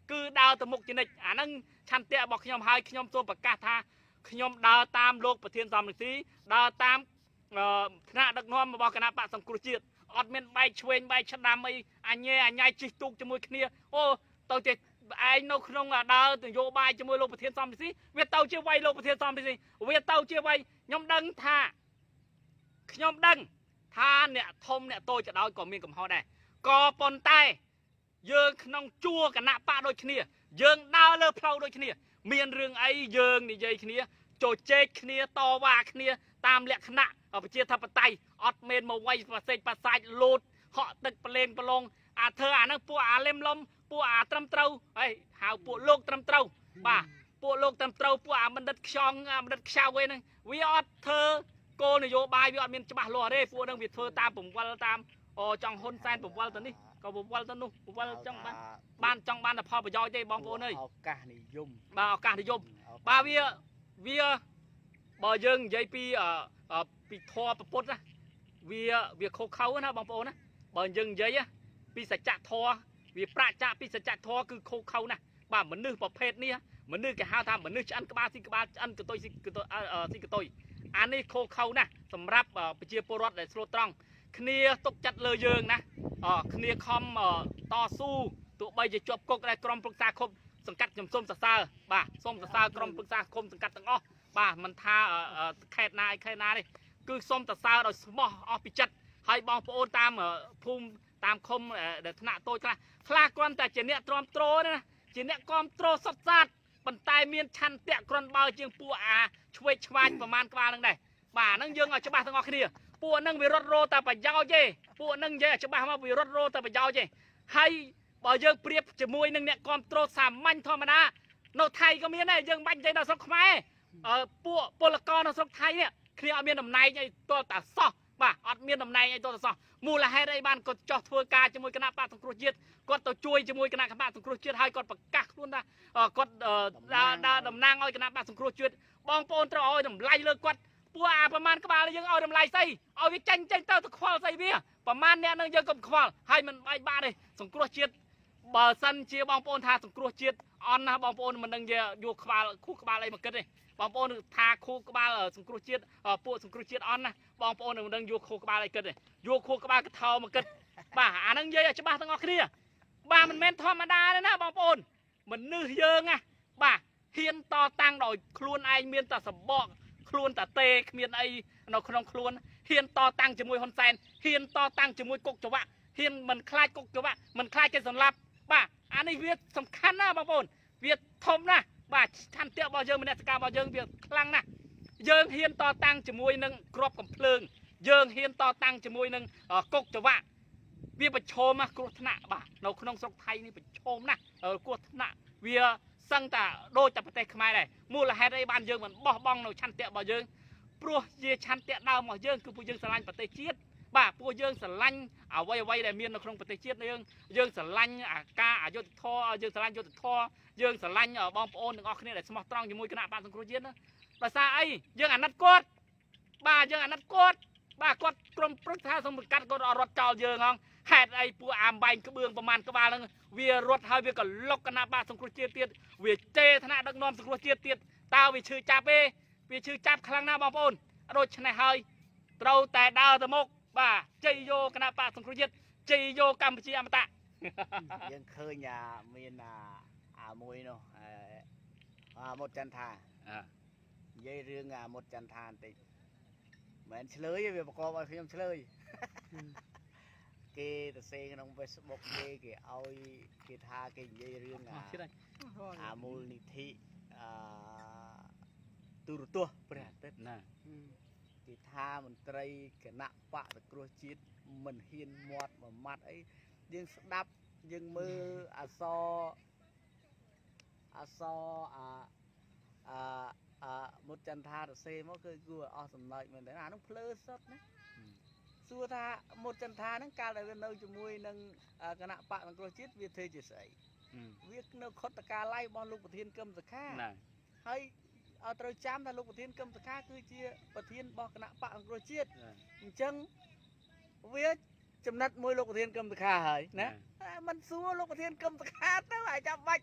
គឺដើរទៅមុខជានិច្ចអាហ្នឹងឆន្ទៈរបស់ខ្ញុំហើយខ្ញុំសូមប្រកាសថាខ្ញុំដើរតាមលោកប្រធានសំរងស៊ីដើរតាមថ្នាក់ដឹកនាំរបស់គណៈបកសង្គ្រោះជាតិអត់មានបែកឆ្វេងបែកឆ្ដាំអីអញញ៉ៃជិះទូកជាមួយគ្នាអូទៅតែឯងនៅក្នុងដើរនយោបាយជាមួយលោកប្រធានសំរងស៊ីវាទៅជាវ័យលោកប្រធានសំរងស៊ីវាទៅជាវ័យខ្ញុំដឹងថាអ្នកធំអ្នកតូចក៏ដោយក៏មានកំហុសដែរក៏ប៉ុន្តែយើងក្នុងជួរគណៈបកដូចគ្នាយើងដើរលើផ្លូវដូចគ្នាមានរឿងអីយើងនិយាយគ្នាជជែកគ្នាតវ៉ាគ្នាតាមលក្ខណៈប្រជាធិបតេយ្យអត់មានមកវាយប្រសេចប្រសាច់លោតហក់ទឹកប្រឡេងប្រឡងអាធ្វើអាហ្នឹងពួកអាលឹមលំពួកអាត្រឹមត្រូវហើយហៅពួកលោកត្រឹមត្រូវបាទពួកលោកត្រឹមត្រូវពួកអាបណ្ឌិតខ្យងអាបណ្ឌិតខ្ចៅអីហ្នឹងវាអត់ធ្វើគោលនយោបាយវាអត់មានច្បាស់លាស់ទេពួកហ្នឹងវាធ្វើតាមបង្វិលតាមចង់ហ៊ុនសែនបង្វិលទៅនេះក៏បង្វិលទៅនោះបង្វិលចង់បានចង់បានតែផលប្រយោជន៍ទេបងប្អូនអើយឱកាសនិយមបាទឱកាសនិយមបាទវាបើយើងនិយាយពីធម៌ពុទ្ធណាវាខុសខើណាបងប្អូនណាបើយើងនិយាយពីសច្ចធម៌វាប្រាជ្ញាពីសច្ចធម៌គឺខុសខើណាបាទមនុស្សប្រភេទនេះមនុស្សគេហៅថាមនុស្សឆ្អិនក្បាលស៊ីក្បាលឆ្អិនកតុយស៊ីកតុយអានេះខុសខើណាសម្រាប់ប្រជាពលរដ្ឋដែលស្លូតត្រង់គ្នាទុកចិត្តលើយើងណាគ្នាខំតស៊ូទោះបីជាជាប់គុកដែរក្រុមប្រឹក្សាឃុំសង្កាត់ខ្ញុំសូមសរសើរបាទសូមសរសើរក្រុមប្រឹក្សាឃុំសង្កាត់ទាំងអស់បាទមិនថាខេត្តណាខេត្តណាទេគឺសូមសរសើរដោយស្មោះអស់ពីចិត្តហើយបងប្អូនតាមភូមិតាមឃុំដែលថ្នាក់តូចខ្លះគ្រាន់តែជាអ្នកទ្រាំទ្រណាជាអ្នកគ្រប់គ្រងសុទ្ធសាធប៉ុន្តែមានឆន្ទៈក្រាន់បើជាងពួកអាឆ្វេងឆ្វាញប្រមាណក្បាលហ្នឹងដែរបាទហ្នឹងយើងឲ្យច្បាស់ទាំងអស់គ្នាពួកហ្នឹងវារត់រោតែប្រយោជន៍ទេពួកហ្នឹងនិយាយឲ្យច្បាស់មកវារត់រោតែប្រយោជន៍ទេហើយបើយើងប្រៀបជាមួយនឹងអ្នកគ្រប់គ្រងសាមញ្ញធម្មតានៅថៃក៏មានដែរយើងបាច់និយាយដល់ស្រុកខ្មែរពួកពលករនៅស្រុកថៃនេះគ្នាអត់មានតំណែងអីទាល់តែសោះបាទអត់មានតំណែងអីទាល់តែសោះមូលហេតុអីបានគាត់ចោះធ្វើការជាមួយគណៈបកសង្គ្រោះជាតិគាត់ទៅជួយជាមួយគណៈបកសង្គ្រោះជាតិហើយគាត់ប្រកាសខ្លួនថាគាត់ដើរតំណាងឲ្យគណៈបកសង្គ្រោះជាតិបងប្អូនត្រូវឲ្យតម្លៃលើគាត់ពួកអាប្រមាណក្បាលយើងឲ្យតម្លៃស្អីឲ្យវាចាញ់ទៅខ្វល់ស្អីវាប្រមាណអ្នកនឹងយើងកុំខ្វល់ហើយមិនបាយបាក់ទេសង្គ្រោះជាតិបើសិនជាបងប្អូនថាសង្គ្រោះជាតិអន់ណាបងប្អូនមិននឹងយកក្បាលខួរក្បាលអីមកគិតទេបងប្អូនថាខួរក្បាលសង្គ្រោះជាតិពួកសង្គ្រោះជាតិអន់ណាបងប្អូនមិននឹងយកខួរក្បាលអីគិតទេយកខួរក្បាលកថោមកគិតបាទអានឹងនិយាយឲ្យច្បាស់ទាំងអស់គ្នាបាទមិនមែនធម្មតាទេណាបងប្អូនមនុស្សយើងណាបាទហ៊ានតតាំងដោយខ្លួនឯងមានតែសបកខ្លួនតាទេគ្មានអីនៅក្នុងខ្លួនហ៊ានតតាំងជាមួយហ៊ុនសែនហ៊ានតតាំងជាមួយគុកច្បាក់ហ៊ានមិនខ្លាចគុកច្បាក់មិនខ្លាចគេសម្លាប់បាទអានេះវាសំខាន់ណាបងប្អូនវាធំណាស់បាទឆន្ទៈរបស់យើងមនសិការរបស់យើងវាខ្លាំងណាស់យើងហ៊ានតតាំងជាមួយនឹងក្របកំភ្លើងយើងហ៊ានតតាំងជាមួយនឹងគុកច្បាក់វាប្រឈមណាគ្រោះថ្នាក់បាទនៅក្នុងស្រុកថៃនេះប្រឈមណាស់គ្រោះថ្នាក់វាសឹងតែដូចតែប្រទេសខ្មែរដែរមូលហេតុអីបានយើងមិនបោះបង់នៅឆន្ទៈរបស់យើងព្រោះជាឆន្ទៈដើមរបស់យើងគឺពួកយើងស្រឡាញ់ប្រទេសជាតិបាទពួកយើងស្រឡាញ់អ្វីដែលមាននៅក្នុងប្រទេសជាតិយើងស្រឡាញ់អាការអយុត្តិធម៌យើងស្រឡាញ់យុត្តិធម៌យើងស្រឡាញ់បងប្អូនទាំងអស់គ្នាដែលស្មោះត្រង់ជាមួយគណៈបកសង្គ្រោះជាតិណាដោយសារអីយើងអាណិតគាត់បាទយើងអាណិតគាត់បាទគាត់ក្រុមព្រឹក្សាសង្កាត់គាត់រត់ចោលយើងហងហេតុអីពួកអាមបែងក្បឿងប្រមាណក្បាលហ្នឹងវារត់ហើយវាក៏លុកគណៈបកសង្គ្រោះជាតិទៀតវាទេថ្នាក់ដឹកនាំសង្គ្រោះជាតិទៀតតើវាឈឺចាប់ទេវាឈឺចាប់ខ្លាំងណាស់បងប្អូនដូច្នេះហើយត្រូវតែដើរទៅមុខបាទជ័យយកគណៈបកសង្គ្រោះជាតិជ័យយកកម្ពុជាអមតៈយើងឃើញមានមួយនោះមុតចន្ទថានិយាយរឿងមុតចន្ទថាបន្តិចមិនឆ្លើយវាប្រកបឲ្យខ្ញុំឆ្លើយគេទៅសេក្នុង Facebook គេឲ្យគេថាគេនិយាយរឿងមូលនិធិទូរទស្សន៍ព្រះអាទិត្យណាគេថាមន្ត្រីគណៈបកសង្គ្រោះជាតិមិនហ៊ានមាត់មួយម៉ាត់អីយើងស្ដាប់យើងមើលអសមុតចន្ទថាទៅសេមកគឺគួរអស់សំណើចមែនទេអានោះភ្លើសុតណាសួរថាមុតចន្ទថាហ្នឹងកាលដែលវានៅជាមួយនឹងគណៈបកសង្គ្រោះជាតិវាធ្វើជាស្អីវានៅខុទ្ទកាល័យរបស់លោកប្រធានកឹមសុខាហើយឲ្យត្រូវចាំថាលោកប្រធានកឹមសុខាគឺជាប្រធានរបស់គណៈបកសង្គ្រោះជាតិអញ្ចឹងវាចំណិតមួយលោកប្រធានកឹមសុខាហើយណាមិនសួរលោកប្រធានកឹមសុខាទៅឲ្យចាំបាច់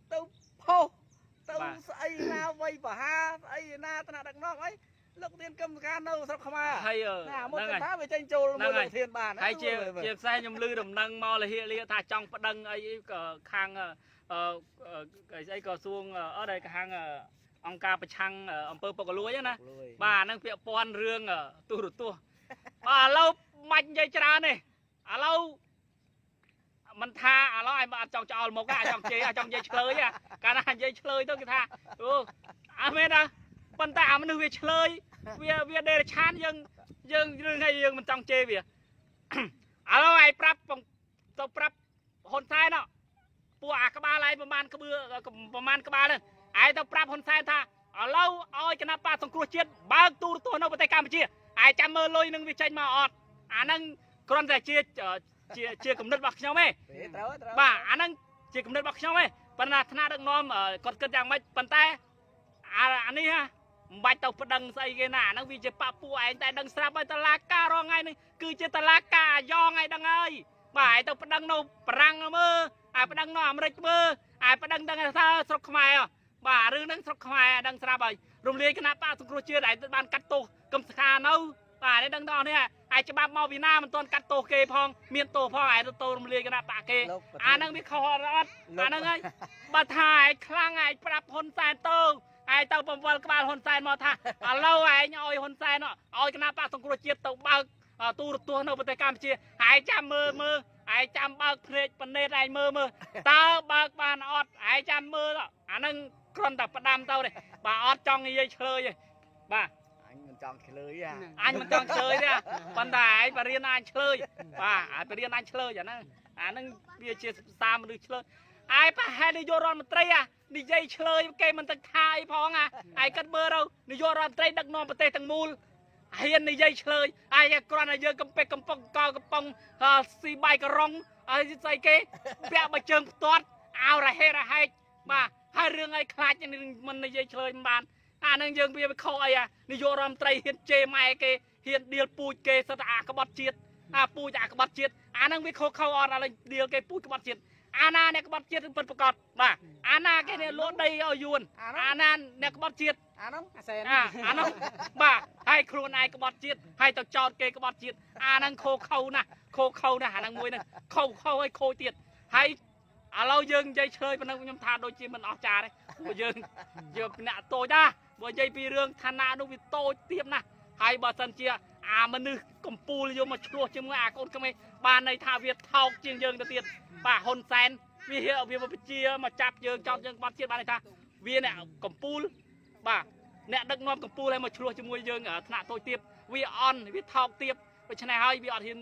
ទៅផុសទៅស្អីណាវ័យបហាស្អីណាថ្នាក់ដឹកនាំអីលោកធានកម្មការនៅស្រុកខ្មែរហើយណាមកថាវាចេញចូលមួយលោកធានបានហើយជាផ្សេងខ្ញុំឮដំណឹងមកលហៀលាថាចង់ប្តឹងអីក៏ខាងស្អីក៏សួងអត់ដែរខាងអង្គការប្រឆាំងអំពើពុករលួយណាបាទហ្នឹងពាក់ព័ន្ធរឿងទូរទស្សន៍បាទឥឡូវមិននិយាយច្រើនទេឥឡូវមិនថាឥឡូវឯងអត់ចង់ចោលមកអាចង់ជេរអាចង់និយាយឆ្លើយកាលណានិយាយឆ្លើយទៅគេថាអូអត់មែនណាប៉ុន្តែអាមនុស្សវាឆ្លើយវាដេរឆានយើងរឿងឲ្យយើងមិនចង់ជេរវាឥឡូវឯងប្រាប់ទៅប្រាប់ហ៊ុនសែនពួកអាក្បាលឯងប្រហែលក្បឿប្រហែលក្បាលហ្នឹងឯងទៅប្រាប់ហ៊ុនសែនថាឥឡូវឲ្យគណៈបកសង្គ្រោះជាតិបើកទូរទស្សន៍នៅប្រទេសកម្ពុជាឯងចាំមើលលុយនឹងវាចេញមកអត់អាហ្នឹងគ្រាន់តែជាគំនិតរបស់ខ្ញុំទេបាទអាហ្នឹងជាគំនិតរបស់ខ្ញុំទេប៉ុន្តែថ្នាក់ដឹកនាំគាត់គិតយ៉ាងម៉េចប៉ុន្តែអានេះហ่ะមិនបាច់ទៅប្តឹងស្អីគេណាអាហ្នឹងវាជាប៉ពួកឯងតែដឹងស្រាប់ហើយតឡាការរងថ្ងៃនេះគឺជាតឡាការអាយ៉ងឯងដឹងហើយបាទឯងទៅប្តឹងនៅបារាំងមើលឯងប្តឹងនៅអាមេរិកមើលឯងប្តឹងដឹងថាស្រុកខ្មែរបាទរឿងហ្នឹងស្រុកខ្មែរដឹងស្រាប់ហើយរំលាយគណៈបកសង្គ្រោះជាតិឯងទៅបានកាត់ទោសកឹមសខានៅបាទឯងដឹងដល់នេះឯងច្បាប់មកពីណាមិនទាន់កាត់ទោសគេផងមានទោសផងឯងទៅរំលាយគណៈបកគេអាហ្នឹងវាខុសអត់អាហ្នឹងហើយបើថាឯងខ្លាំងឯងប្រាប់ហ៊ុនសែនទៅឯងទៅបង្វិលក្បាលហ៊ុនសែនមកថាឥឡូវឯងឲ្យហ៊ុនសែនឲ្យគណៈបកសង្គ្រោះជាតិទៅបើកទូរទស្សន៍នៅប្រទេសកម្ពុជាឯងចាំមើលឯងចាំបើកភ្នែកប៉ណេតឯងមើលតើបើកបានអត់ឯងចាំមើលអាហ្នឹងគ្រាន់តែផ្ដាំទៅទេបើអត់ចង់និយាយឆ្លើយទេបាទអញមិនចង់ឆ្លើយអញមិនចង់ឆ្លើយទេប៉ុន្តែឯងបរៀនអញឆ្លើយបាទបរៀនអញឆ្លើយអាហ្នឹងវាជាសាមនុស្សឆ្លើយឯងប្រហែលនាយករដ្ឋមន្ត្រីនិយាយឆ្លើយគេមិនទឹកថាអីផងឯងគិតមើលទៅនាយករដ្ឋមន្ត្រីដឹកនាំប្រទេសទាំងមូលហ៊ាននិយាយឆ្លើយឯងគ្រាន់តែយើងកំពេចកំប៉ុងកកំប៉ុងស៊ីបាយករងហើយស្អីគេពាក់បើជើងផ្ទាត់អោរហេរហែកបាទហើយរឿងអីខ្លាចមិននិយាយឆ្លើយមិនបានអានឹងយើងវាខុសអីនាយករដ្ឋមន្ត្រីហ៊ានជេរម៉ែគេហ៊ានដៀលពូជគេសិតអាក្បត់ជាតិពូជអាក្បត់ជាតិអានឹងវាខុសអត់ឡើយដៀលគេពូជក្បត់ជាតិអាណាអ្នកក្បត់ជាតិពិតប្រកបបាទអាណាគេនេះលួចដីឲ្យយួនអាណាអ្នកក្បត់ជាតិអានោះអាសែនអានោះបាទហើយខ្លួនឯងក្បត់ជាតិហើយទៅចោតគេក្បត់ជាតិអាហ្នឹងខុសណាស់អាហ្នឹងមួយហ្នឹងខុសហើយខូចទៀតហើយឥឡូវយើងនិយាយឆ្លើយប៉ុណ្ណឹងខ្ញុំថាដូចជាមិនអស់ចាទេព្រោះយើងអ្នកតូចណាបើនិយាយពីរឿងឋានៈនោះវាតូចទៀតណាស់ហើយបើសិនជាអាមនុស្សកំពូលយកមកឆ្លោះជាមួយអាកូនក្មេងបានន័យថាវាថោកជាងយើងទៅទៀតបាទហ៊ុនសែនវាបជាមកចាប់យើងចោតយើងបាត់ជាតិបានន័យថាវាអ្នកកំពូលបាទអ្នកដឹកនាំកំពូលឲ្យមកឆ្លោះជាមួយយើងថ្នាក់តូចទៀតវាអន់វាថោកទៀតដូច្នេះហើយវាអត់ហ៊ាន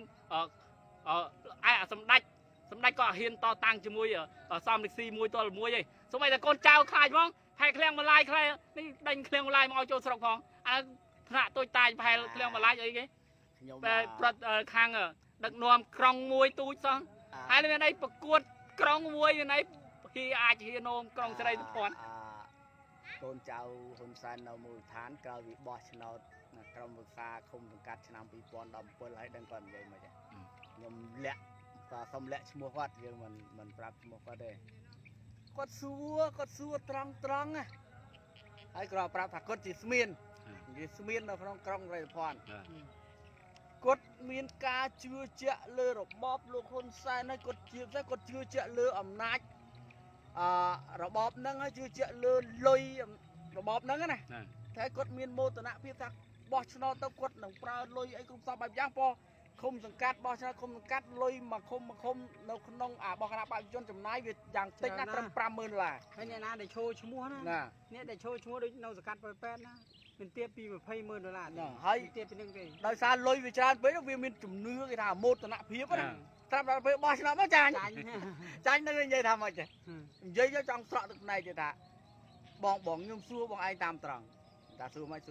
សម្ដេចក៏ហ៊ានតតាំងជាមួយសំលិកស៊ីមួយទល់មួយឯងសូម្បីតែកូនចៅខ្លាចផងផែឃ្លាំងបន្លាយខ្លះនេះដេញឃ្លាំងបន្លាយមកឲ្យចូលស្រុកផងអាថ្នាក់តូចតាចផែឃ្លាំងបន្លាយអីគេខ្ញុំប្រត់ខាងដឹកនាំក្រុងមួយទូចសោះហើយមានអីប្រកួតក្រុងមួយមានអីគេអាចហ៊ាននោមក្រុងសេរីសុភ័ណ្ឌកូនចៅហ៊ុនសែននៅមូលដ្ឋានក្រោយវិបោះឆ្នោតក្រុមប្រឹក្សាឃុំសង្កាត់ឆ្នាំ2017ហើយដឹងគាត់និយាយមកទេខ្ញុំលាក់ក៏សុំលាក់ឈ្មោះគាត់យើងមិនប្រាប់ឈ្មោះគាត់ទេគាត់សួរត្រង់ណាហើយគាត់ប្រាប់ថាគាត់ជាស្មៀននៅក្នុងក្រុងសេរីសុភ័ណ្ឌគាត់មានការជឿជាក់លើរបបលោកហ៊ុនសែនហើយគាត់ជឿជាក់លើអំណាចរបបហ្នឹងហើយជឿជាក់លើលុយរបបហ្នឹងណាតែគាត់មានមោទនភាពថាបោះឆ្នោតទៅគាត់នឹងប្រើលុយអីគ្រប់សពបែបយ៉ាងព្រោះឃុំសង្កាត់បោះឆ្នោតឃុំសង្កាត់លុយមកឃុំនៅក្នុងបោះគណៈបព្វជិជនចំណាយវាយ៉ាងតិចណាស់ត្រឹម$50000ហើយអ្នកណាដែលឈោឈ្មោះណាអ្នកដែលឈោឈ្មោះដូចនៅសង្កាត់ប៉ែតណាមានទៀតពី$20000ហើយទៀតពីនឹងទេដោយសារលុយវាច្រើនពេកវាមានជំនឿគេថាមោទនភាពណាត្រាប់ដល់ពេលបោះឆ្នោតមកចាញ់នៅនិយាយថាម៉េចទេនិយាយចង់ស្រក់ទឹកភ្នែកទេថាបងខ្ញុំសួរបងឯងតាមត្រង់តាសួរមកគ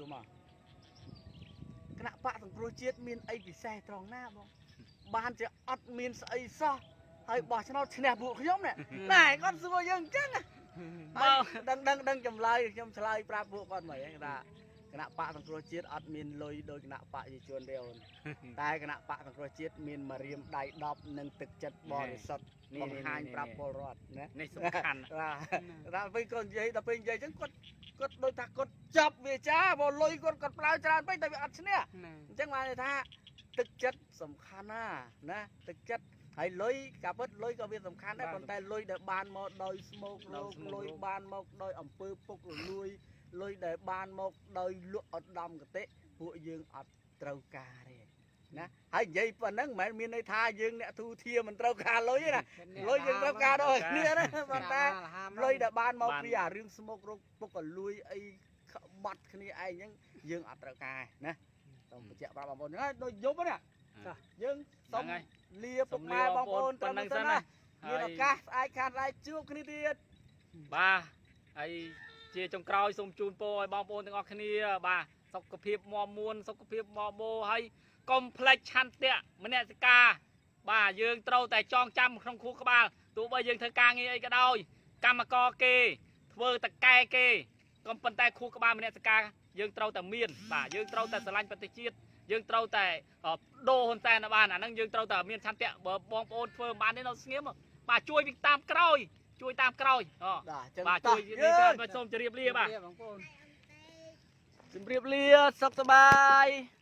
ណៈបកសង្គ្រោះជាតិមានអីពិសេសត្រង់ណាបងបានជាអត់មានស្អីសោះហើយបោះឆ្នោតឈ្នះពួកខ្ញុំនេះណែគាត់សួរយើងអញ្ចឹងបើដឹងចម្លើយខ្ញុំឆ្លើយប្រាប់ពួកគាត់មកថាគណៈបកសង្គ្រោះជាតិអត់មានលុយដោយគណៈបកប្រជាជនទេអូនតែគណៈបកសង្គ្រោះជាតិមានមករៀមដៃ10និងទឹកចិត្តបរិសុទ្ធបង្ហាញប្រាប់ពលរដ្ឋណានេះសំខាន់ដល់ពេលគាត់និយាយដល់ពេលនិយាយអញ្ចឹងគាត់ដូចថាគាត់ចាប់វាចាបើលុយគាត់ប្រើច្រើនពេកតែវាអត់ឈ្នះអញ្ចឹងបានន័យថាទឹកចិត្តសំខាន់ណាទឹកចិត្តហើយលុយកាពិតលុយក៏វាសំខាន់ដែរប៉ុន្តែលុយដែលបានមកដោយស្មោករោគលុយបានមកដោយអំពើពុករលួយលុយដែលបានមកដោយលក់ឧត្តមកតិពួកយើងអត់ត្រូវការទេណាហើយនិយាយប៉ុណ្ណឹងមិនមែនមានន័យថាយើងអ្នកទូធាមិនត្រូវការលុយទេណាលុយយើងត្រូវការដូចគ្នាណាប៉ុន្តែលុយដែលបានមកពីអារឿងស្មោករោគពុករលួយអីក្បត់គ្នាឯងអញ្ចឹងយើងអត់ត្រូវការណាសូមបញ្ជាក់ប្រាប់បងប្អូនហ្នឹងហើយដូចយប់ណាយើងសូមលាពុកម៉ែបងប្អូនត្រឹមហ្នឹងណាមានឱកាសស្អែកខានស្អែកជួបគ្នាទៀតបាទហើយជាចុងក្រោយសូមជូនពរឲ្យបងប្អូនទាំងអស់គ្នាបាទសុខភាពមាំមួនសុខភាពបបោហើយកុំភ្លេចឆន្ទៈមនសិការបាទយើងត្រូវតែចងចាំក្នុងខួរក្បាលទោះបីយើងធ្វើការងារអីក៏ដោយកម្មករគេធ្វើតកែគេក៏ប៉ុន្តែខួរក្បាលមនសិការយើងត្រូវតែមានបាទយើងត្រូវតែស្រឡាញ់ប្រទេសជាតិយើងត្រូវតែដូរហ៊ុនសែនបានអាហ្នឹងយើងត្រូវតែមានឆន្ទៈបើបងប្អូនធ្វើមិនបានទេនៅស្ងៀមបាទជួយវិញតាមក្រោយជួយតាមក្រោយបាទជួយនេះសូមជម្រាបលាបាទបងប្អូនជម្រាបលាសុខសប្បាយ